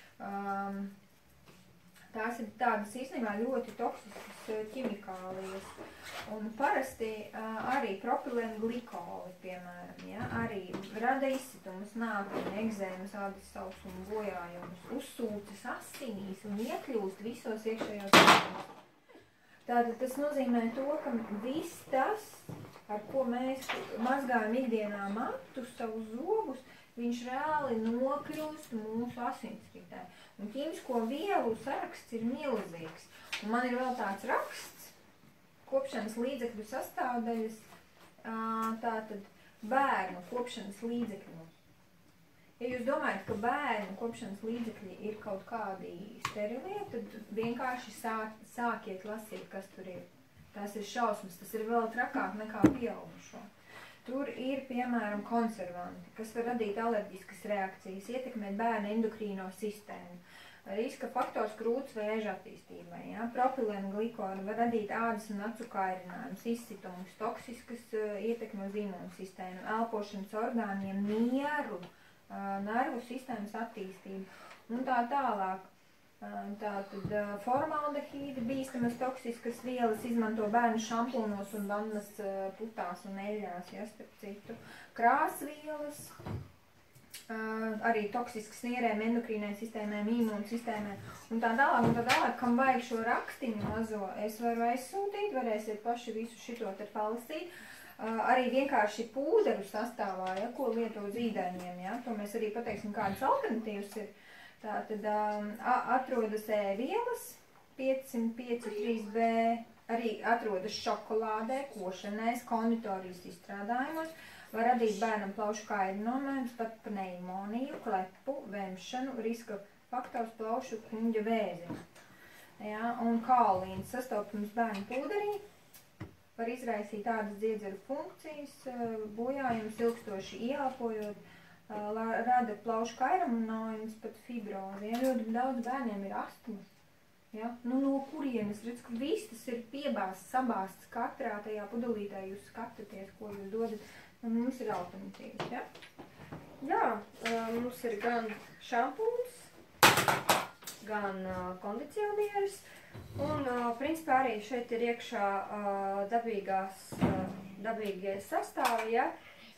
Tās ir tādas īstenībā ļoti toksiskas ķimikālijas, un parasti arī propilēna glikoli, piemēram, ja, arī rada izsitumus, nākļi, egzēmas, ādas sausumu, bojājumus, uzsūcas asinīs un iekļūst visos iekšējos organos. Tātad tas nozīmē to, ka viss tas, ar ko mēs mazgājam ikdienā matus, savus zobus, viņš reāli nokļūst mūsu asinsritē. Un ķīmisko vielu saraksts ir milzīgs. Un man ir vēl tāds raksts, kopšanas līdzekļu sastāvdaļas, tātad bērnu kopšanas līdzekļos. Ja jūs domājat, ka bērnu kopšanas līdzekļi ir kaut kādi sterilie, tad vienkārši sākiet lasīt, kas tur ir. Tās ir šausmas, tas ir vēl trakāk nekā pieaugušo. Tur ir, piemēram, konservanti, kas var radīt alerģiskas reakcijas, ietekmēt bērnu endokrīno sistēmu. Riska faktors krūts vēža attīstībai, ja? Propilēna glikoli var radīt ādas un acu kairinājumus, izsitumus, toksiskas ietekmi uz imūnsistēmu, elpošanas orgāniem, mieru, nervu sistēmas attīstību un tā tālāk. Tātad formaldehīdi, bīstamas toksiskas vielas izmanto bērnu šampūnos un vannas putās un eļļās, ja, starp citu. Krāsvielas, arī toksiskas nierēm, endokrīnai sistēmēm, imūnsistēmēm un tā tālāk, kam vajag šo rakstiņu mazo, es varu aizsūtīt, varēsiet paši visu šito te palasīt. Arī vienkārši pūderu sastāvā, ja, ko lieto zīdaiņiem, ja, to mēs arī pateiksim, kādas alternatīvas ir. Tātad atrodas E-vielas, 505.3b, arī atrodas šokolādē, košanēs, konditorijas izstrādājumos, var radīt bērnam plaušu kairinājumus, pat pneimoniju, klepu, vemšanu, riska faktors plaušu kuņģa vēzim. Ja, un kaolīns sastopums bērnu pūderī var izraisīt tādas dziedzeru funkcijas, bojājumus ilgstoši ieelpojot, rada plaušu kairinājumus, pat fibrozi. Ja, ļoti daudz bērniem ir astmas. Ja? Nu, no kurienes, redz, ka viss tas ir piebāsts, sabāsts katrā tajā pudelītē, jūs skatāties, ko jūs dodat. Un mums ir alternatīvas, ja? Jā, mums ir gan šampūns, gan kondicionieris. Un, principā, arī šeit ir iekšā dabīgie sastāvi, ja?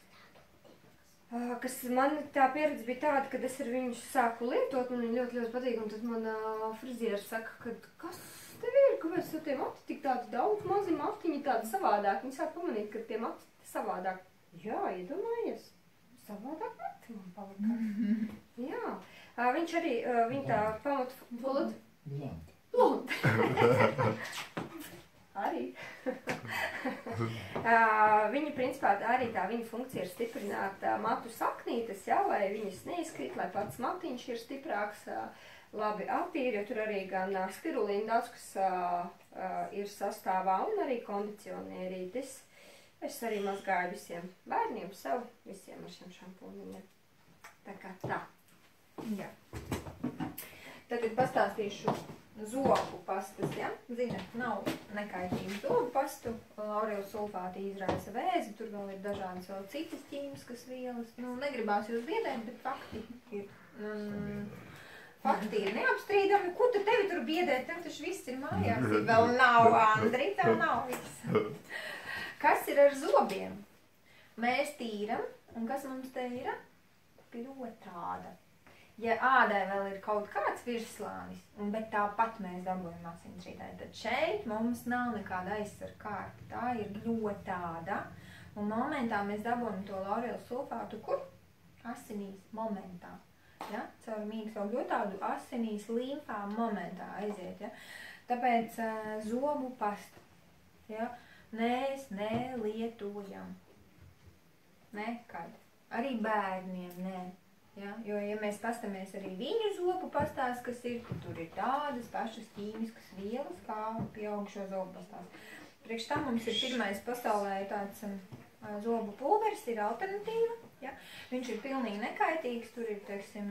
Kas man tā pieredze bija tāda, kad es ar viņu sāku lietot, man viņi ļoti, ļoti patīk, un tad man frizieri saka, ka kas tev ir, kāpēc tev tie mati tik tādi daudz, mazi matiņi tādi savādāk. Viņi sāk pamanīt, ka tie mati savādāk. Jā, iedomājies, savādāk mati man palika. Jā, viņš arī, viņa tā pamat... Blond. Arī. Viņa, principā, arī tā viņa funkcija ir stiprināt matu saknītes, ja, lai viņas neizkrīt, lai pats matiņš ir stiprāks, labi attīri, jo tur arī gan spirulīna daudz, kas ir sastāvā, un arī kondicionierītis. Es arī mazgāju visiem bērniem, sev, visiem ar šiem šampūniņiem. Tā kā tā. Jā. Tagad pastāstīšu zobu pastas, ja? Ziniet, nav nekaitīgu zobu pastu. Laureļu sulfāti izraisa vēzi, tur vēl ir dažādas vēl citas ķīmiskas vielas. Nu, negribās jūs biedēt, bet fakti ir neapstrīdami. Ko tu tevi tur biedēt? Tev taču viss ir mājās. Vēl nav, Andri, tev nav viss. Kas ir ar zobiem? Mēs tīram, un kas mums te ir? Pirotāda. Ja ādai vēl ir kaut kāds virslānis, bet tāpat mēs dabūjam asinsrītē, tad šeit mums nav nekāda aizsarkārta. Tā ir gļotāda. Un momentā mēs dabūjam to laureļu sulfātu, kur? Asinīs momentā. Ja? Caur mīksto gļotādu asinīs līmfā momentā aiziet. Ja? Tāpēc zobu pasta. Ja? Mēs nelietojam. Nekad. Arī bērniem nē. Ja? Jo, ja mēs pastamies arī viņu zobu pastās, kas ir, tur ir tādas pašas ķīmiskas vielas, kā pieaugušo zobu pastās. Priekš tam mums ir pirmais pasaulē tāds zobu pulveris, ir alternatīva. Ja? Viņš ir pilnīgi nekaitīgs, tur ir, teiksim,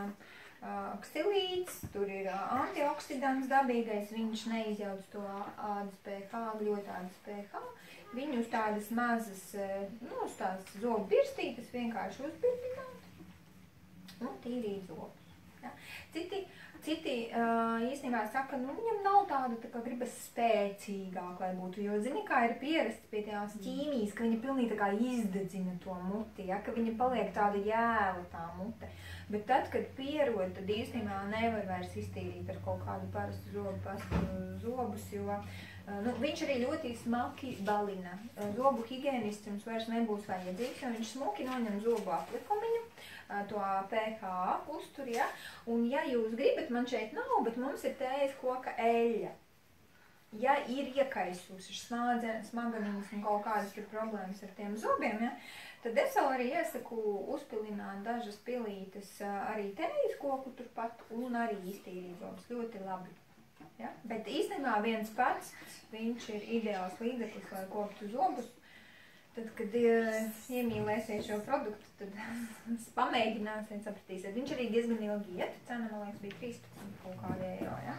ksilīts, tur ir antioksidants dabīgais, viņš neizjauc to ādas pH, gļotādas pH. Viņu uz tādas mazas, uz tās zobu birstītes vienkārši uzbirdināt. Nu, tīrīt zobus. Ja? Citi īstenībā saka, nu viņam nav tāda, tā kā gribas spēcīgāk, lai būtu, jo zini, kā ir pierasts pie tās ķīmijas, ka viņa pilnīgi tā kā izdedzina to muti, ja? Ka viņa paliek tāda jēla tā mute. Bet tad, kad pierod, tad īstenībā nevar vairs iztīrīt ar kaut kādu parastu zobu pastu zobus, jo viņš arī ļoti smalki balina. Zobu higienists jums vairs nebūs vajadzīgs, jo viņš smuki noņem zobu aplikumiņu, to pH uztur, ja? Un ja jūs gribat, man šeit nav, bet mums ir tējas koka eļļa. Ja ir iekaisusi smaganiņas un kaut kādas ir problēmas ar tiem zobiem, ja? Tad es vēl arī iesaku uzpilināt dažas pilītes arī tējas koku turpat un arī iztīrīt zobus. Ļoti labi. Ja? Bet īstenībā viens pats, viņš ir ideāls līdzeklis, lai koptu zobus. Tad, kad iemīlēsiet šo produktu, tad pamēģināsiet, sapratīsiet. Viņš arī diezgan ilgi iet, cena, man liekas, bija 13 kaut kādi eiro, ja?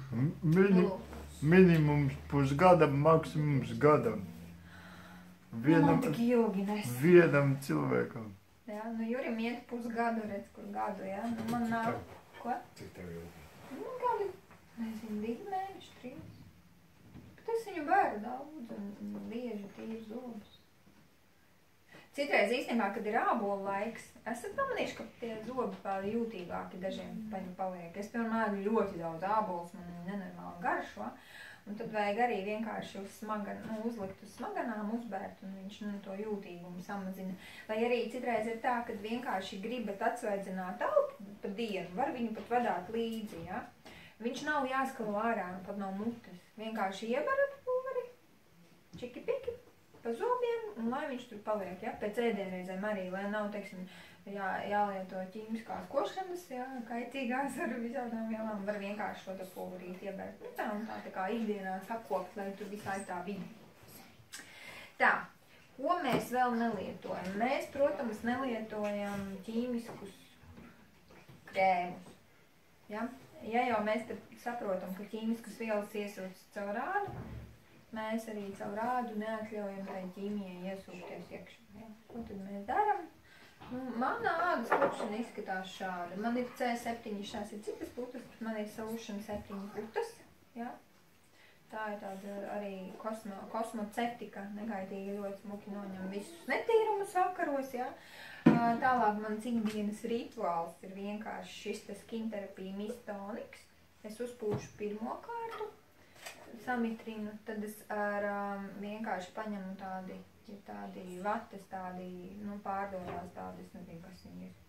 Minimums pusgadam, maksimums gadam. Man tik ilgi nes. Vienam cilvēkam. Ja, nu Jurim iet pusgadu, redz, kur gadu, ja? Nu man nav... Ko? Cik tev ilgi? Nu, kādi, nezinu, 2 mēneši, 3. Bet es viņu bēru daudz un bieži tīru zobus. Citreiz īstenībā, kad ir ābolu laiks, esat pamanījuši, ka tie zobi vēl jūtīgāki dažiem paliek. Es, piemēram, ļoti daudz ābolus, man nenormāli garšo, un tad vajag arī vienkārši uzlikt uz smaganām, uzbērt, un viņš to jūtīgumu samazina. Vai arī citreiz ir tā, kad vienkārši gribat atsvaidzināt elpu pa dienu, var viņu pat vadāt līdzi, ja? Viņš nav jāskalo ārā, pat nav mutes. Vienkārši iebarat pulveri, čiki-piki, pa zobiem, un lai viņš tur paliek, ja? Pēc ēdienreizēm arī, lai nav, teiksim, jālieto ķīmiskās košanas, ja? Kaitīgās ar visādām vielām, var vienkārši šo te pulverīt iebērt. Nu, tā kā ikdienā sakopt, lai tur visā tā vidi. Tā, ko mēs vēl nelietojam? Mēs, protams, nelietojam ķīmiskus krēmus, ja? Ja jau mēs te saprotam, ka ķīmiskas vielas iesūtas caur ādu, mēs arī caur ādu neatļaujam tai ķīmijai iesūkties iekšā. Ja? Ko tad mēs daram? Mana ādas klupšana izskatās šādi. Man ir C7, šās ir citas putas, bet man ir Solution 7 putas. Ja? Tā ir tāda arī kosmoceptika, negaidīgi ļoti smuki noņem visus netīrumus vakaros. Ja? Tālāk mans ikdienas rituāls ir vienkārši šis skin terapija mistoniks. Es uzpūšu pirmo kārtu, samitrinu, tad es ar vienkārši paņemu tādi vates, tādi, pārdodās tādi, es nezinu, kas viņi ir.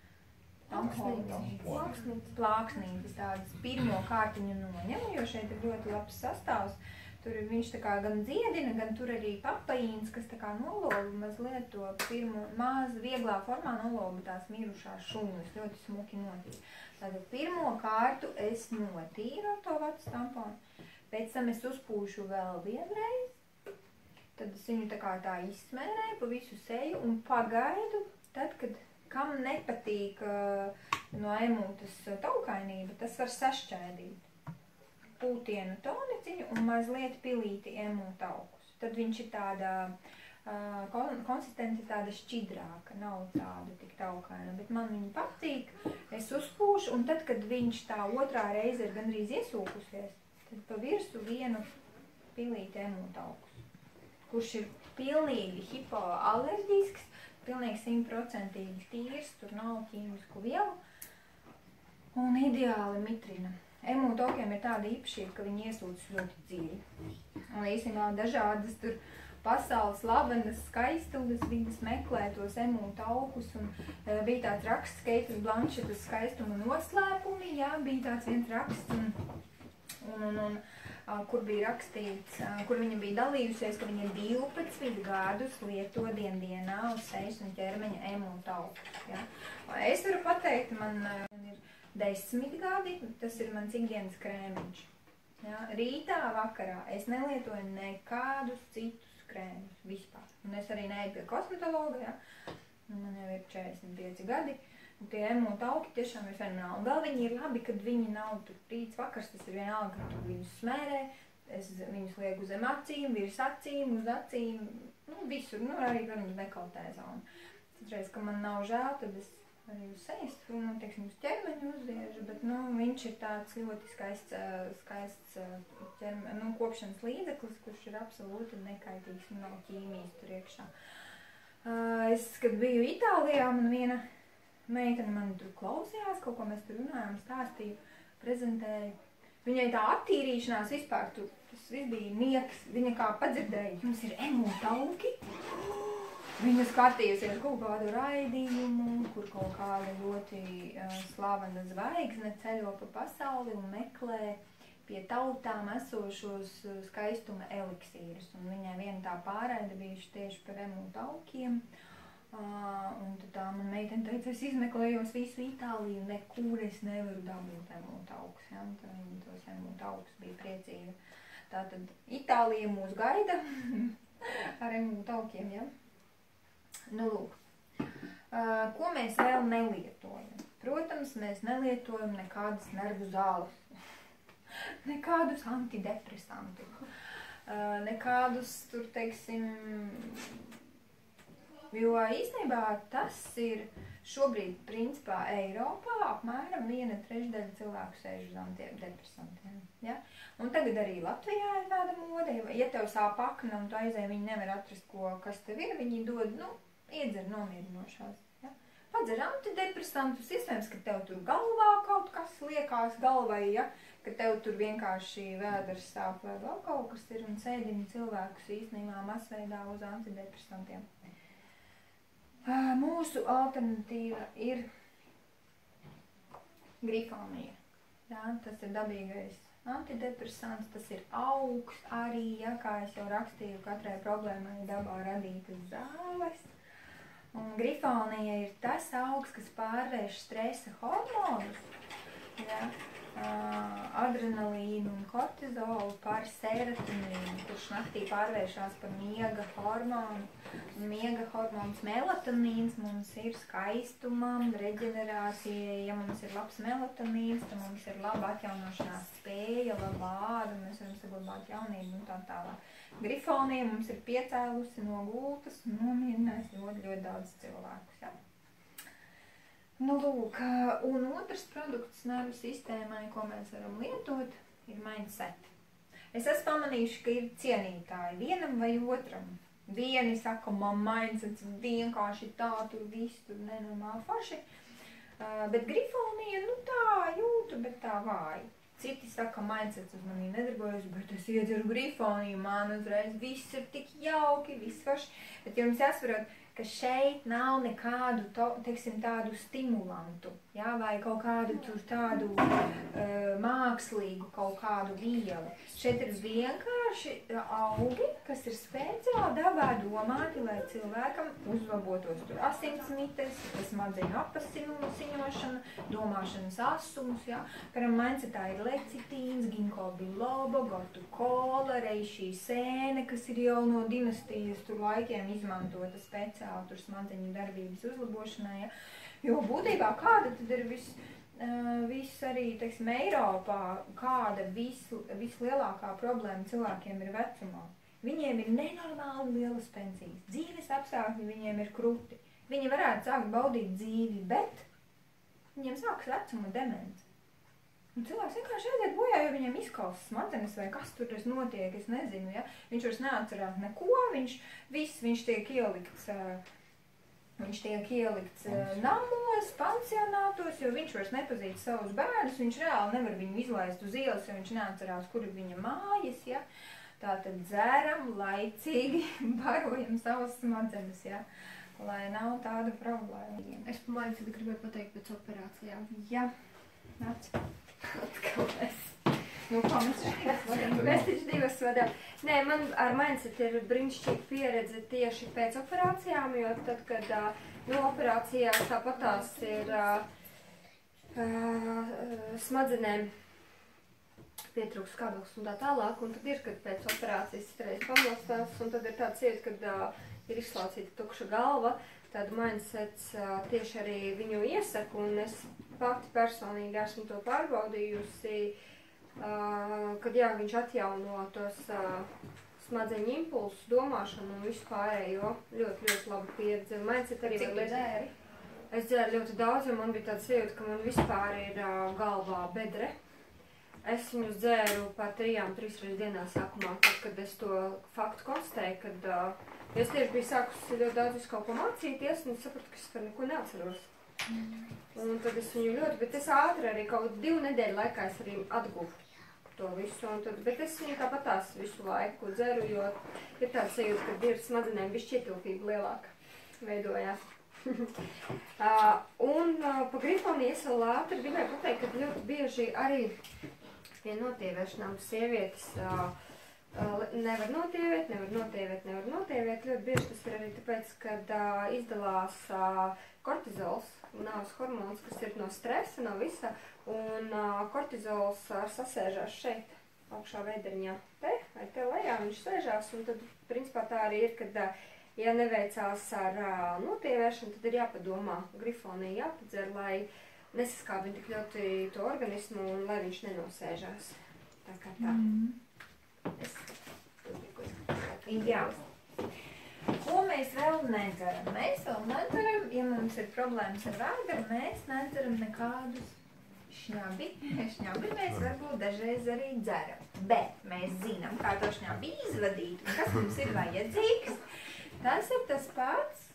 Plāksnītes tādas pirmo kārtiņu noņemu, jo šeit ir ļoti labs sastāvs. Tur viņš tā kā gan dziedina, gan tur arī papaīns, kas tā kā noloba mazliet to pirmo, vieglā formā noloba tās mirušās šūnas, ļoti smuki notīra. Tātad pirmo kārtu es notīru ar to vatas tamponu, pēc tam es uzpūšu vēl vienreiz. Tad es viņu tā izsmērēju pa visu seju un pagaidu, tad, kad kam nepatīk no emūtas taukainība, tas var sašķēdīt pūtienu toniciņu un mazliet pilīti emūta augus. Tad viņš ir tāda konsistence tāda šķidrāka, nav tāda tik taukaina, bet man viņa patīk. Es uzpūšu un tad, kad viņš tā otrā reize ir gandrīz iesūkusies, tad pa virsu vienu pilīti emūta augus, kurš ir pilnīgi hipoalerģisks, pilnīgi 100% tīrs, tur nav ķīmisku vielu un ideāli mitrina. Emūta aukiem ir tāda īpašība, ka viņi iesūcas ļoti dziļi. Un īstenībā dažādas tur pasaules labenas skaistules, viņas meklē tos emūta augus un bija tāds raksts Keitas Blanšetas skaistuma noslēpumi, jā, bija tāds viens raksts un kur bija rakstīts, kur viņa bija dalījusies, ka viņa 12 gadus lieto dienā uz sejas un ķermeņa emūta augus. Ja? Es varu pateikt, man ir 10 gadi, tas ir mans ikdienas krēmiņš. Ja? Rītā, vakarā es nelietoju nekādus citus krēmus vispār. Un es arī neeju pie kosmetologa, ja? Man jau ir 45 gadi. Tie emūta augi tiešām ir fenomenāli. Un vēl viņi ir labi, kad viņi nav tur rīts vakars, tas ir vienalga, ka tu viņus smērē, es viņus lieku zem acīm, virs acīm, uz acīm, visur, arī, protams, dekoltē zonu. Citreiz, ka man nav žēl, tad es arī uz sejas, teiksim, uz ķermeņu uzviežu, bet, viņš ir tāds ļoti skaists kopšanas līdzeklis, kurš ir absolūti nekaitīgs un nav ķīmijas tur iekšā. Es, kad biju Itālijā, man viena meitene mani tur klausījās, kaut ko mēs tur runājām, stāstīju, prezentēju. Viņai tā attīrīšanās vispār, tas viss bija nieks, viņa kā padzirdēja, jums ir emūta augi. Viņa skatījusies kaut kādu raidījumu, kur kaut kāda ļoti slavena zvaigzne ceļo pa pasauli un meklē pie tautām esošos skaistuma eliksīrus. Un viņai viena tā pārraide bijuši tieši par emūta augiem. Un tad tā man meitene teica, es izmeklējos visu Itāliju, nekur es nevaru dabūt emūta augus. Ja? Tad viņa tos emūta augus bija priecīga. Tātad Itālija mūs gaida ar emūta augiem, ja? Lūk. Ko mēs vēl nelietojam? Protams, mēs nelietojam nekādas nervu zāles, nekādus antidepresantus, nekādus, tur, teiksim, jo īstenībā tas ir šobrīd, principā, Eiropā apmēram 1/3 cilvēku sēž uz antidepresantiem. Ja? Un tagad arī Latvijā ir tāda mode, ja tev sāp akna un tu aizēji, viņi nevar atrast, kas tev ir, viņi dod, iedzer nomierinošās. Ja? Padzer antidepresantus, iespējams, ka tev tur galvā kaut kas liekās galvai, ja? Ka tev tur vienkārši vēders sāp vai vēl kaut kas ir un sēdina cilvēkus īstenībā masveidā uz antidepresantiem. Mūsu alternatīva ir grifonija. Ja, tas ir dabīgais antidepresants, tas ir augs arī, ja, kā es jau rakstīju, katrai problēmai dabā radītas zāles. Un grifonija ir tas augs, kas pārvērš stresa hormonus, ja, adrenalīnu un kortizolu par serotonīnu, kurš naktī pārvēršās par miega hormonu. Miega hormons melatonīns mums ir skaistumam, reģenerācijai. Ja mums ir labs melatonīns, tad mums ir laba atjaunošanās spēja, laba āda, mēs varam saglabāt jaunību un tā tālāk. Grifonija mums ir piecēlusi no gultas un nomierinājusi ļoti daudz cilvēkus. Ja? Nu, lūk, un otrs produkts nervu sistēmai, ko mēs varam lietot, ir mindset. Es esmu pamanījuši, ka ir cienītāji vienam vai otram. Vieni saka, man mindsets vienkārši tā, tur viss, tur nenormāli forši. Bet grifonija, nu tā jūtu, bet tā vāji. Citi saka, mindsets uz manī nedarbojas, bet es iedzeru grifoniju, man uzreiz viss ir tik jauki, viss forši. Bet jums jāsaprot, ka šeit nav nekādu, teiksim, tādu stimulantu, jā, vai kaut kādu tur tādu mākslīgu kaut kādu vielu. Šeit ir vienkārši augi, kas ir speciāli dabā domāti, lai cilvēkam uzlabotos tur asinsmites, smadzeņu apasiņošana, domāšanas asums, jā. Piemēram, mindsetā ir lecitīns, ginko biloba, gotu kola, reišī sēne, kas ir jau no dinastijas tur laikiem izmantota speciāli tur smadzeņu darbības uzlabošanai, ja? Jo būtībā kāda tad ir viss arī, teiksim, Eiropā, kāda vislielākā problēma cilvēkiem ir vecumā. Viņiem ir nenormāli lielas pensijas, dzīves apstākļi viņiem ir kruti. Viņi varētu sākt baudīt dzīvi, bet viņiem sāks vecuma demence. Un cilvēks vienkārši aiziet bojā, jo viņiem izkausas smadzenes vai kas tur notiek, es nezinu, ja? Viņš vairs neatcerās neko, viņš tiek ielikts namos, pansionātos, jo viņš vairs nepazīst savus bērnus, viņš reāli nevar viņu izlaist uz ielas, jo viņš neatcerās, kur ir viņa mājas, ja? Tātad dzeram, laicīgi, barojam savas smadzenes, ja? Lai nav tāda problēma. Es pamāju, gribēju pateikt pēc operācijām. Jā, nāc. Atkal es. Nu, ko mēs divas vadām? Mēs taču divas vadām. Nē, man ar mindset ir brīnišķīga pieredze tieši pēc operācijām, jo tad, kad operācijās tāpatās ir smadzenēm pietrūks skābeklis un tā tālāk, un tad ir, kad pēc operācijas reiz pamostās, un tad ir tāds iet, kad ir izslaucīta tukša galva, tad mindsets tieši arī viņu iesaka, un es pati personīgi esmu to pārbaudījusi, kad jā, viņš atjauno tos smadzeņu impulsus, domāšanu un visu pārējo. Ļoti, ļoti laba pieredze. Mindset arī Cik tu dzēri? Es dzēru ļoti daudz, jo man bija tāds sajūta, ka man vispār ir galvā bedre. Es viņus dzēru par 3 reizes dienā sākumā, tad, kad es to faktu konstatēju, kad es tieši biju sākusi ļoti daudz visu kaut ko mācīties, un es sapratu, ka es par neko neatceros. Un tad es viņu ļoti, bet es ātri arī kaut 2 nedēļu laikā es arī atguvu to visu, un tad, bet es viņu tāpatās visu laiku dzeru, jo ir tāds sajūta, ka ir smadzenēm bišķi ietilpība lielāka veidojās. Un pa grifoniju es vēl ātri gribēju pateikt, ka ļoti bieži arī pie notievēršanām sievietes nevar notievēt. Ļoti bieži tas ir arī tāpēc, kad izdalās kortizols, nāves hormons, kas ir no stresa, no visa, un kortizols sasēžās šeit, augšā vēderiņā, vai te lejā viņš sēžās, un tad, principā, tā arī ir, kad, ja neveicās ar notievēršanu, tad ir jāpadomā, grifonija jāpadzer, lai nesaskābina tik ļoti to organismu, un lai viņš nenosēžās. Tā kā tā. Jā. Ko mēs vēl nedzeram? Mēs vēl nedzeram, ja mums ir problēmas ar vēderi, mēs nedzeram nekādus šņabi. Šņabi mēs varbūt dažreiz arī dzeram. Bet mēs zinām, kā to šņabi izvadīt un kas mums ir vajadzīgs. Tas ir tas pats.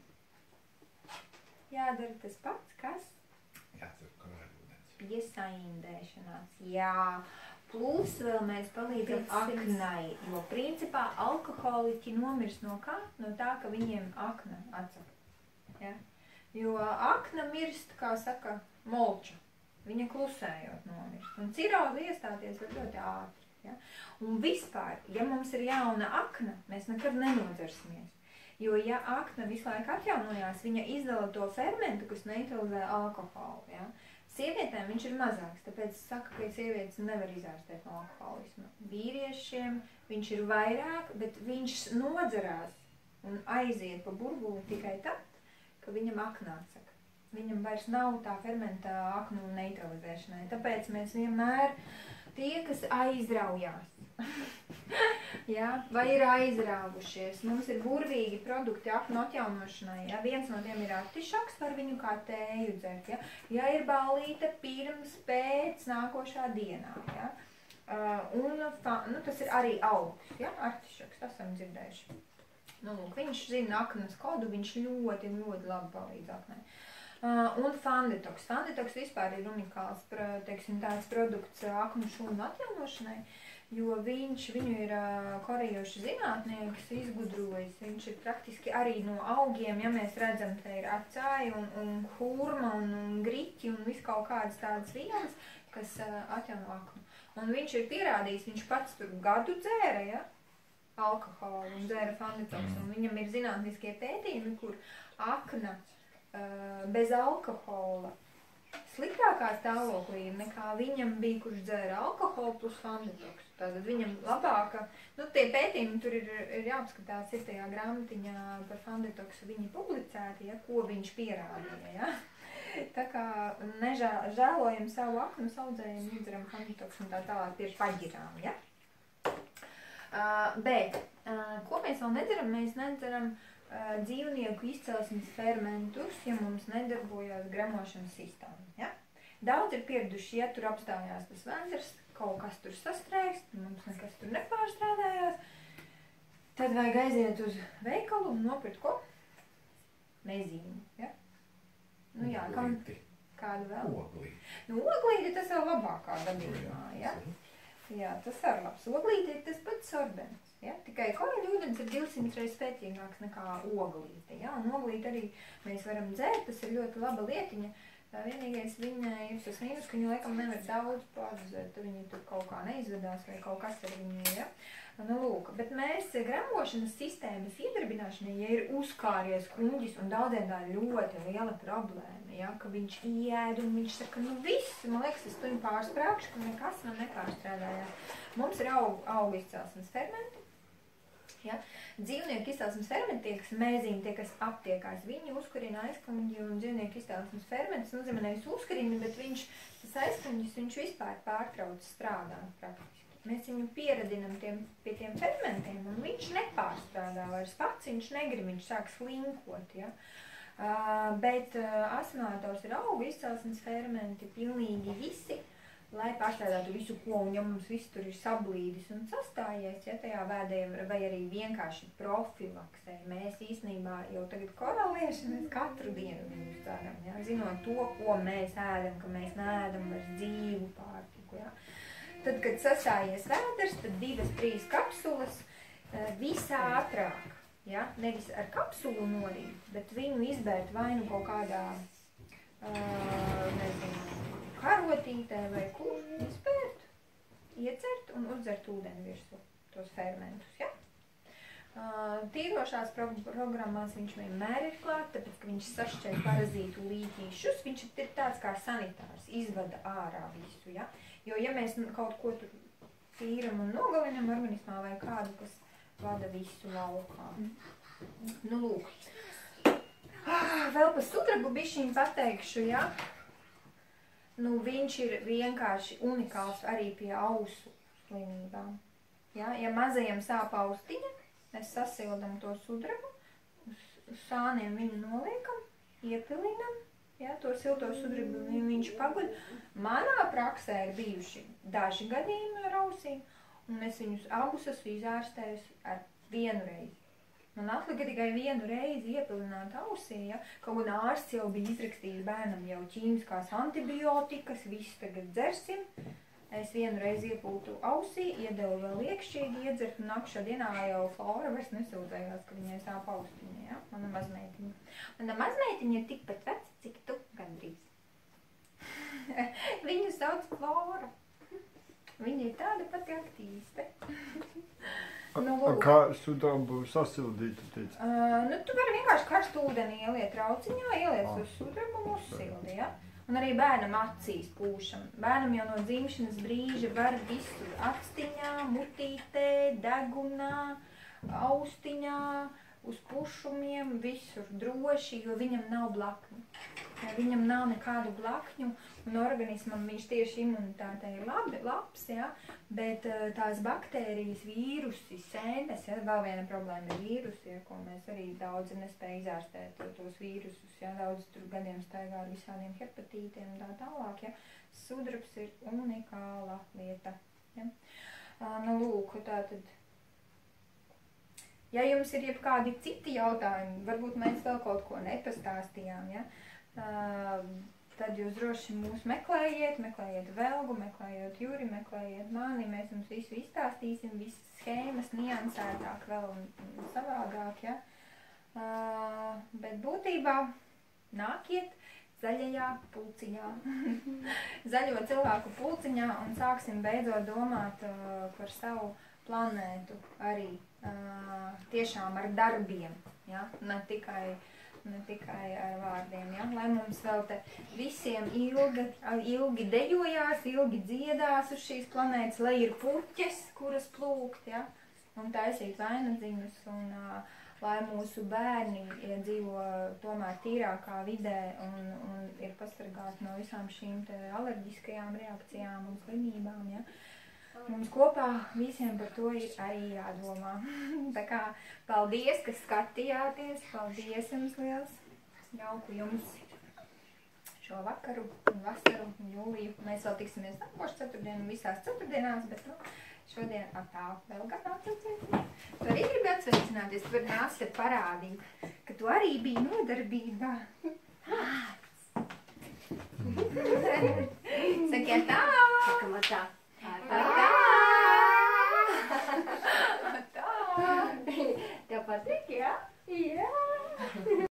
Jādara tas pats, kas? Jācer krājumens. Piesaindēšanās. Jā. Plus vēl mēs palīdzam aknai, jo principā alkoholiķi nomirst no kā? No tā, ka viņiem akna atsaka. Ja? Jo akna mirst, kā saka, molča. Viņa klusējot nomirst. Un cirozi iestāties var ļoti ātri. Ja? Un vispār, ja mums ir jauna akna, mēs nekad nenodzersimies. Jo ja akna visu laiku atjaunojās, viņa izdala to fermentu, kas neutralizē alkoholu. Ja? Sievietēm viņš ir mazāks, tāpēc es saku, ka sievietes nevar izārstēt no alkoholisma. Vīriešiem viņš ir vairāk, bet viņš nodzerās un aiziet pa burbuli tikai tad, ka viņam akna atsaka. Viņam vairs nav tā fermenta aknu neutralizēšanai. Tāpēc mēs vienmēr tie, kas aizraujās, Ja? Vai ir aizrāvušies. Mums ir burvīgi produkti aknu atjaunošanai. Ja? Viens no tiem ir artišoks, var viņu kā tēju dzert. Ja, ja ir ballīte pirms, pēc nākošā dienā. Ja? Tas ir arī augsts, ja? Artišoks, tas esam dzirdējuši. Viņš zina aknas kodu, viņš ļoti labi palīdz aknai. Un Fanditoks. Fanditoks vispār ir unikāls, teiksim, tāds produkts aknu šūnu atjaunošanai, jo viņu ir korejiešu zinātnieks izgudrojis. Viņš ir praktiski arī no augiem, ja mēs redzam, te ir acāji un hurma un griķi un viss kaut kādas tādas vielas, kas atjauno aknu. Un viņš ir pierādījis, viņš pats tur gadu dzēra, ja? Alkoholu un dzēra Fanditoks. Un viņam ir zinātniskie pētījumi, kur akna bez alkohola sliktākā stāvoklī nekā viņam bija, kurš dzēra alkoholu plus Fanditoks. Tātad viņam labāka, tie pētījumi tur ir jāapskatās, ir tajā grāmatiņā par Fanditoksu viņi publicēti, ja, ko viņš pierādīja, ja. Tā kā žēlojam savu aknu, audzējam, iedzeram Fanditoksu un tā tālāk tieši paģirām, ja. Bet, ko mēs vēl nedzeram? Mēs nedzeram dzīvnieku izcelsmes fermentus, ja mums nedarbojās gremošanas sistēma. Ja? Daudz ir pieraduši, ja tur apstājās tas venders, kaut kas tur sastrēgst, mums nekas tur nepārstrādājās, tad vajag aiziet uz veikalu un nopirkt ko? Mezīmu. Ja? Kādu vēl? Oglīti. Oglīti tas vēl labākā gadījumā. Ja? Jā, tas ir labs. Oglīte ir tas pats sorbents. Ja? Tikai koreļu ūdens ir 200 reizes spēcīgāks nekā oglīte. Ja? Un oglīte arī mēs varam dzert, tas ir ļoti laba lietiņa. Vienīgais viņai ir tas mīnus, ka viņa laikam nevar daudz pārdzert, viņa tur kaut kā neizvedās vai kaut kas ar viņu. Ja? Bet mēs gremošanas sistēmas iedarbināšanai, ja ir uzkāries kuņģis un daudziem tā ļoti liela problēma, ja, ka viņš ieēd un viņš saka, viss, man liekas, es tuņu pārsprākšu, ka nekas man nepārstrādājās. Mums ir augu izcelsmes fermenti, ja. Dzīvnieku izcelsmes fermenti, tie, kas mēzīni, tie, kas aptiekās, viņi uzkurina aizkuņģi un dzīvnieku izcelsmes fermentis, nozīmē nevis uzkurina, bet tas aizkuņģis, viņš vispār pārtrauc strādāt praktiski. Mēs viņu pieradinam pie tiem fermentiem, un viņš nepārstrādā vairs pats, viņš negrib, viņš sāk slinkot, ja. Bet asinātos ir augu izcelsmes fermenti, pilnīgi visi, lai pārstrādātu visu, ko, un ja mums viss tur ir sablīdis un sastājies, ja tajā vēdē, vai arī vienkārši profilaksē. Mēs īstenībā jau tagad koralieši, mēs katru dienu viņus dzeram, ja, zinot to, ko mēs ēdam, ka mēs neēdam vairs dzīvu pārtiku, ja. Tad, kad sastājies vēders, tad 2-3 kapsulas visā ātrāk, ja? Nevis ar kapsulu norīt, bet viņu izbērt vai nu kaut kādā, karotītē vai kur, izbērt, iedzert un uzdzert ūdeni virsū tos fermentus, ja? Tīrošās programmās viņš vienmēr ir klāt, tāpēc, ka viņš sašķēr parazītu līķīšus, viņš ir tāds kā sanitārs, izvada ārā visu, ja? Jo, ja mēs kaut ko tur tīram un nogalinam organismā vai kādu, kas vada visu laukā. Lūk. Vēl par sudrabu bišķiņu pateikšu, ja? Viņš ir vienkārši unikāls arī pie ausu slimībām. Ja? Ja mazajam sāp austiņa, mēs sasildam to sudrabu, uz sāniem viņu noliekam, iepilinam, ja, to silto sudrabu viņš paguļ. Manā praksē ir bijuši daži gadījumi ar ausīm, un es viņus abus esmu izārstējusi ar vienu reizi. Man atlika tikai vienu reizi iepilināt ausī, ja, kaut gan ārsts jau bija izrakstījis bērnam jau ķīmiskās antibiotikas, visu tagad dzersim. Es vienu reizi iepūtu ausī, iedevu vēl iekšķīgi iedzert, un nākušā dienā jau Flora vairs nesūdzējās, ka viņai sāp austiņa, ja? Mana mazmeitiņa. Mana mazmeitiņa ir tikpat veca, cik tu gandrīz. Viņu sauc Flora. Viņa ir tāda pati aktīviste. Kā sudrabu sasildīt, tu teici? Tu vari vienkārši karstu ūdeni ieliet rauciņā, ieliet uz sudrabu un uzsildi, ja? Un arī bērnam acīs pūšam. Bērnam jau no dzimšanas brīža var visur actiņā, mutītē, degunā, austiņā, uz pušumiem, visur droši, jo viņam nav blakni. Viņam nav nekādu blakņu, un organismam viņš tieši imunitātei ir labs, ja? Bet tās baktērijas, vīrusi, sēnes, ja? Vēl viena problēma ir vīrusi, ja? Ko mēs arī daudzi nespēja izārstēt tos vīrusus, ja? Daudz tur gadiem staigā ar visādiem hepatītiem un tā tālāk, ja? Sudrabs ir unikāla lieta, ja? Nu, lūk, tātad. Ja jums ir jebkādi citi jautājumi, varbūt mēs vēl kaut ko nepastāstījām, ja? Tad jūs droši mūs meklējiet Velgu, meklējiet Juri, meklējiet mani, mēs jums visu izstāstīsim, visas schēmas niansētāk vēl un savādāk, ja? Bet būtībā nākiet zaļajā pulciņā, zaļo cilvēku pulciņā un sāksim beidzot domāt par savu planētu arī tiešām ar darbiem, ja? Ne tikai ar vārdiem, ja? Lai mums vēl te visiem ilgi dejojās, ilgi dziedās uz šīs planētas, lai ir puķes, kuras plūkt, ja? Un taisīt vainadziņus, un lai mūsu bērni dzīvo tomēr tīrākā vidē un ir pasargāti no visām šīm te alerģiskajām reakcijām un slimībām, ja? Mums kopā visiem par to ir arī jādomā. Tā kā paldies, ka skatījāties, paldies jums liels, jauku jums šo vakaru un vasaru un jūliju. Mēs vēl tiksimies nākošu ceturtdienu visās ceturtdienās, bet šodien atā vēl gan atsacīt. Tu arī gribi atsveicināties, tu vari nāsi parādīt, ka tu arī biji nodarbībā. Sakiet tā! Sakam atā. Atā! Tev patīk, jā? Jā!